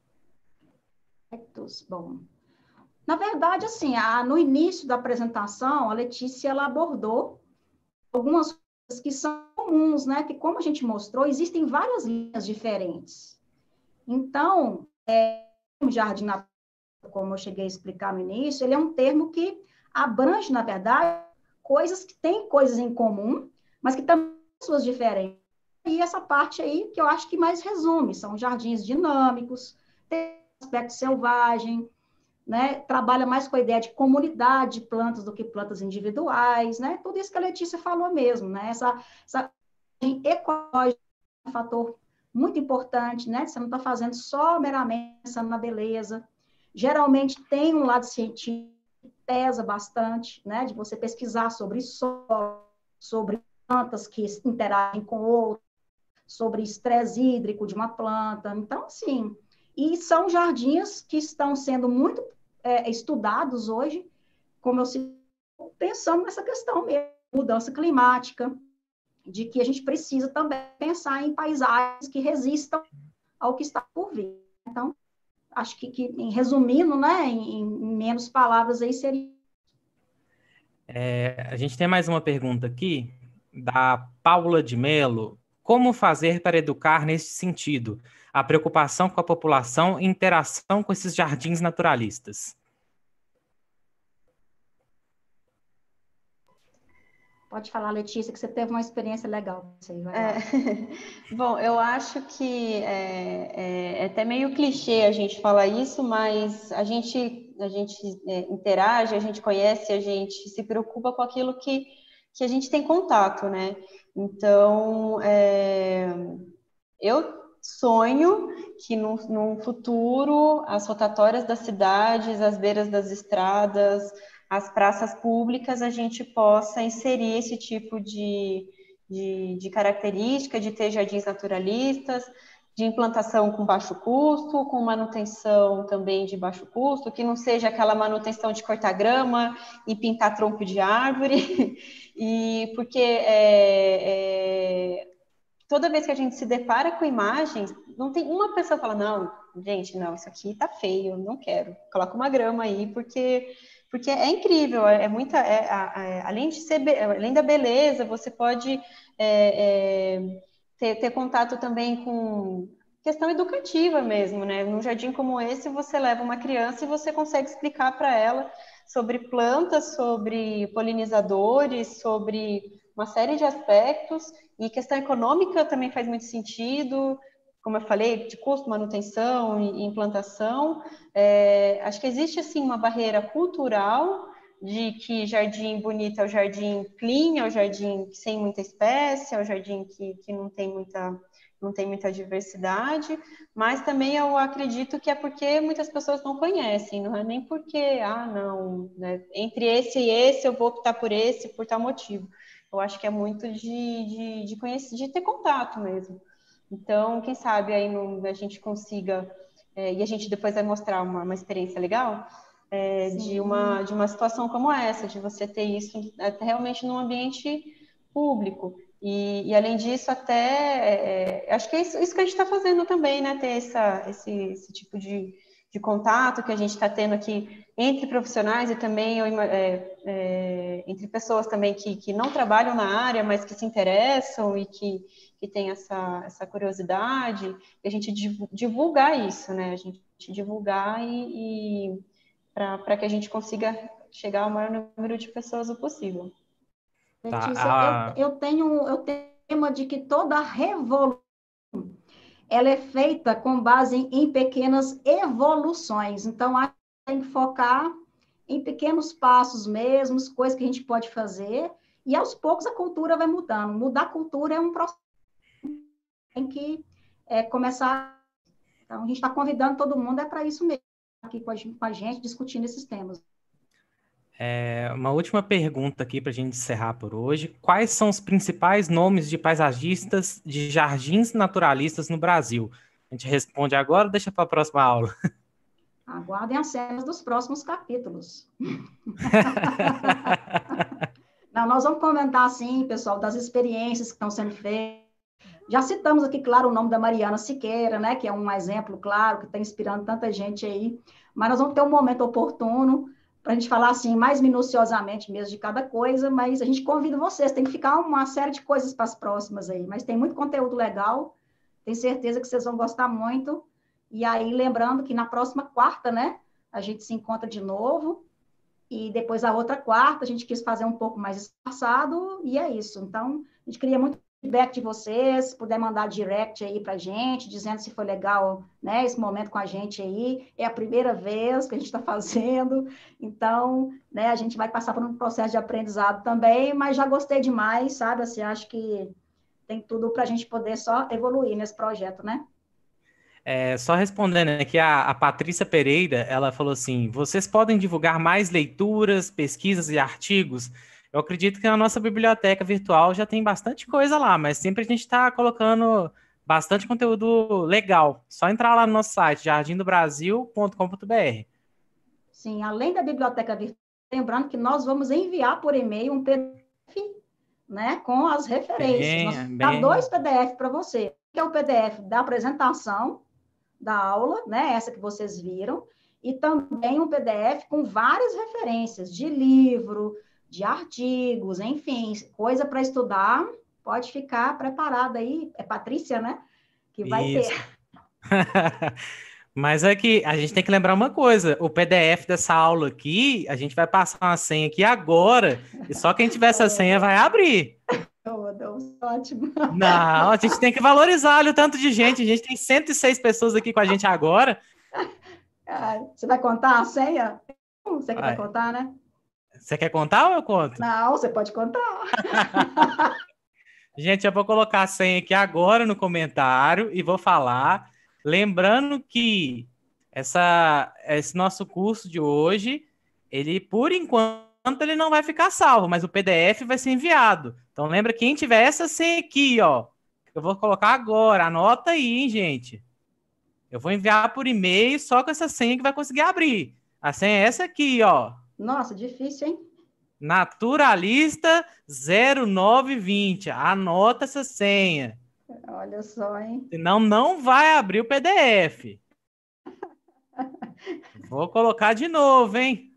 Bom, na verdade, assim, no início da apresentação, a Letícia ela abordou algumas coisas que são comuns, né? Que, como a gente mostrou, existem várias linhas diferentes. Então, o jardim natural, como eu cheguei a explicar no início, ele é um termo que abrange, na verdade, coisas que têm coisas em comum, mas que também têm suas diferenças. E essa parte aí que eu acho que mais resume, são jardins dinâmicos, tem aspecto selvagem, né? Trabalha mais com a ideia de comunidade de plantas do que plantas individuais, né? Tudo isso que a Letícia falou mesmo, né? Essa ecológica é um fator muito importante, né? Você não está fazendo só meramente pensando na beleza. Geralmente tem um lado científico que pesa bastante, né? De você pesquisar sobre solo, sobre plantas que interagem com outras, sobre estresse hídrico de uma planta. Então, assim, e são jardins que estão sendo muito estudados hoje, como eu citei, pensando nessa questão mesmo, mudança climática, de que a gente precisa também pensar em paisagens que resistam ao que está por vir. Então, acho que em resumindo, né, em menos palavras aí seria... A gente tem mais uma pergunta aqui, da Paula de Mello. Como fazer para educar nesse sentido? A preocupação com a população e interação com esses jardins naturalistas. Pode falar, Letícia, que você teve uma experiência legal. Aí, vai lá. Bom, eu acho que é até meio clichê a gente falar isso, mas a gente interage, a gente conhece, a gente se preocupa com aquilo que a gente tem contato, né? Então, eu sonho que num futuro as rotatórias das cidades, as beiras das estradas, as praças públicas, a gente possa inserir esse tipo de característica, de ter jardins naturalistas, de implantação com baixo custo, com manutenção também de baixo custo, que não seja aquela manutenção de cortar grama e pintar tronco de árvore, e porque toda vez que a gente se depara com imagens, não tem uma pessoa que fala, não, gente, não, isso aqui tá feio, não quero. Coloca uma grama aí, porque é incrível, além de ser, além da beleza, você pode ter contato também com questão educativa mesmo, né? Num jardim como esse, você leva uma criança e você consegue explicar para ela sobre plantas, sobre polinizadores, sobre uma série de aspectos, e questão econômica também faz muito sentido, como eu falei, de custo, manutenção e implantação. Acho que existe, assim, uma barreira cultural de que jardim bonito é o jardim clean, é o jardim sem muita espécie, é o jardim que não tem muita diversidade, mas também eu acredito que é porque muitas pessoas não conhecem, não é nem porque, não, né, entre esse e esse eu vou optar por esse por tal motivo. Eu acho que é muito de conhecer, de ter contato mesmo. Então, quem sabe aí a gente consiga, e a gente depois vai mostrar uma experiência legal, de uma situação como essa, de você ter isso realmente num ambiente público. E além disso, até, acho que é isso que a gente está fazendo também, né? Ter esse tipo de contato que a gente está tendo aqui entre profissionais e também entre pessoas também que não trabalham na área, mas que se interessam e que têm essa curiosidade, e a gente divulgar isso, né? A gente divulgar para que a gente consiga chegar ao maior número de pessoas o possível. Letícia, eu tenho o tema de que toda revolução ela é feita com base em pequenas evoluções. Então, a gente tem que focar em pequenos passos mesmos, coisas que a gente pode fazer, e aos poucos a cultura vai mudando. Mudar a cultura é um processo que tem que começar. Então, a gente está convidando todo mundo, é para isso mesmo, aqui com a gente, discutindo esses temas. Uma última pergunta aqui para a gente encerrar por hoje. Quais são os principais nomes de paisagistas de jardins naturalistas no Brasil? A gente responde agora ou deixa para a próxima aula? Aguardem as cenas dos próximos capítulos. Não, nós vamos comentar, sim, pessoal, das experiências que estão sendo feitas. Já citamos aqui, claro, o nome da Mariana Siqueira, né, que é um exemplo, claro, que está inspirando tanta gente aí. Mas nós vamos ter um momento oportuno para a gente falar, assim, mais minuciosamente mesmo de cada coisa, mas a gente convida vocês, tem que ficar uma série de coisas para as próximas aí, mas tem muito conteúdo legal, tenho certeza que vocês vão gostar muito. E aí, lembrando que na próxima quarta, né, a gente se encontra de novo, e depois a outra quarta, a gente quis fazer um pouco mais espaçado, e é isso. Então, a gente queria muito feedback de vocês, se puder mandar direct aí para a gente, dizendo se foi legal, né, esse momento com a gente aí. É a primeira vez que a gente está fazendo, então, né, a gente vai passar por um processo de aprendizado também, mas já gostei demais, sabe? Assim, acho que tem tudo para a gente poder só evoluir nesse projeto, né? Só respondendo aqui, a Patrícia Pereira, ela falou assim, vocês podem divulgar mais leituras, pesquisas e artigos? Eu acredito que na nossa biblioteca virtual já tem bastante coisa lá, mas sempre a gente está colocando bastante conteúdo legal. Só entrar lá no nosso site, jardindobrasil.com.br. Sim, além da biblioteca virtual, lembrando que nós vamos enviar por e-mail um PDF, né, com as referências. Nós vamos dar 2 PDF para você, que é o PDF da apresentação da aula, né, essa que vocês viram, e também um PDF com várias referências de livro, de artigos, enfim, coisa para estudar. Pode ficar preparada aí, é Patrícia, né, que vai ter. Isso. Mas é que a gente tem que lembrar uma coisa: o PDF dessa aula aqui, a gente vai passar uma senha aqui agora, e só quem tiver essa senha vai abrir. Oh, Deus, ótimo. Não, a gente tem que valorizar olha, o tanto de gente. A gente tem 106 pessoas aqui com a gente agora. Você vai contar a senha? Você que vai contar, né? Você quer contar ou eu conto? Não, você pode contar. Gente, eu vou colocar a senha aqui agora no comentário e vou falar. Lembrando que esse nosso curso de hoje, ele, por enquanto, ele não vai ficar salvo, mas o PDF vai ser enviado. Então, lembra, quem tiver essa senha aqui, ó, eu vou colocar agora. Anota aí, hein, gente. Eu vou enviar por e-mail só com essa senha que vai conseguir abrir. A senha é essa aqui, ó. Nossa, difícil, hein? Naturalista 0920. Anota essa senha. Olha só, hein? Senão não vai abrir o PDF. Vou colocar de novo, hein?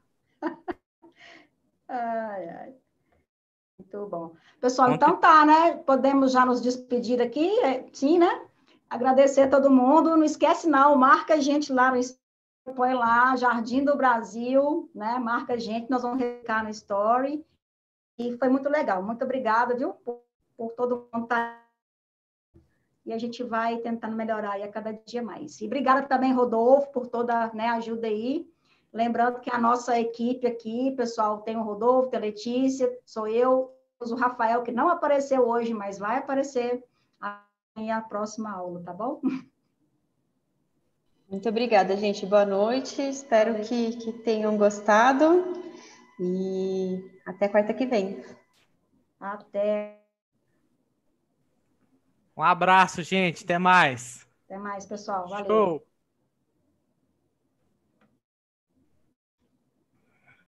Ai, ai. Muito bom. Pessoal, então tá, né? Podemos já nos despedir aqui, sim, né? Agradecer a todo mundo. Não esquece, não, marca a gente lá no põe lá, Jardim do Brasil, né? Marca a gente, nós vamos ficar no story. E foi muito legal. Muito obrigada, viu? Por todo mundo estar. E a gente vai tentando melhorar aí a cada dia mais. E obrigada também, Rodolfo, por toda, né, a ajuda aí. Lembrando que a nossa equipe aqui, pessoal, tem o Rodolfo, tem a Letícia, sou eu, o Rafael, que não apareceu hoje, mas vai aparecer na próxima aula, tá bom? Muito obrigada, gente. Boa noite. Espero que tenham gostado. E até quarta que vem. Até. Um abraço, gente. Até mais. Até mais, pessoal. Valeu. Show.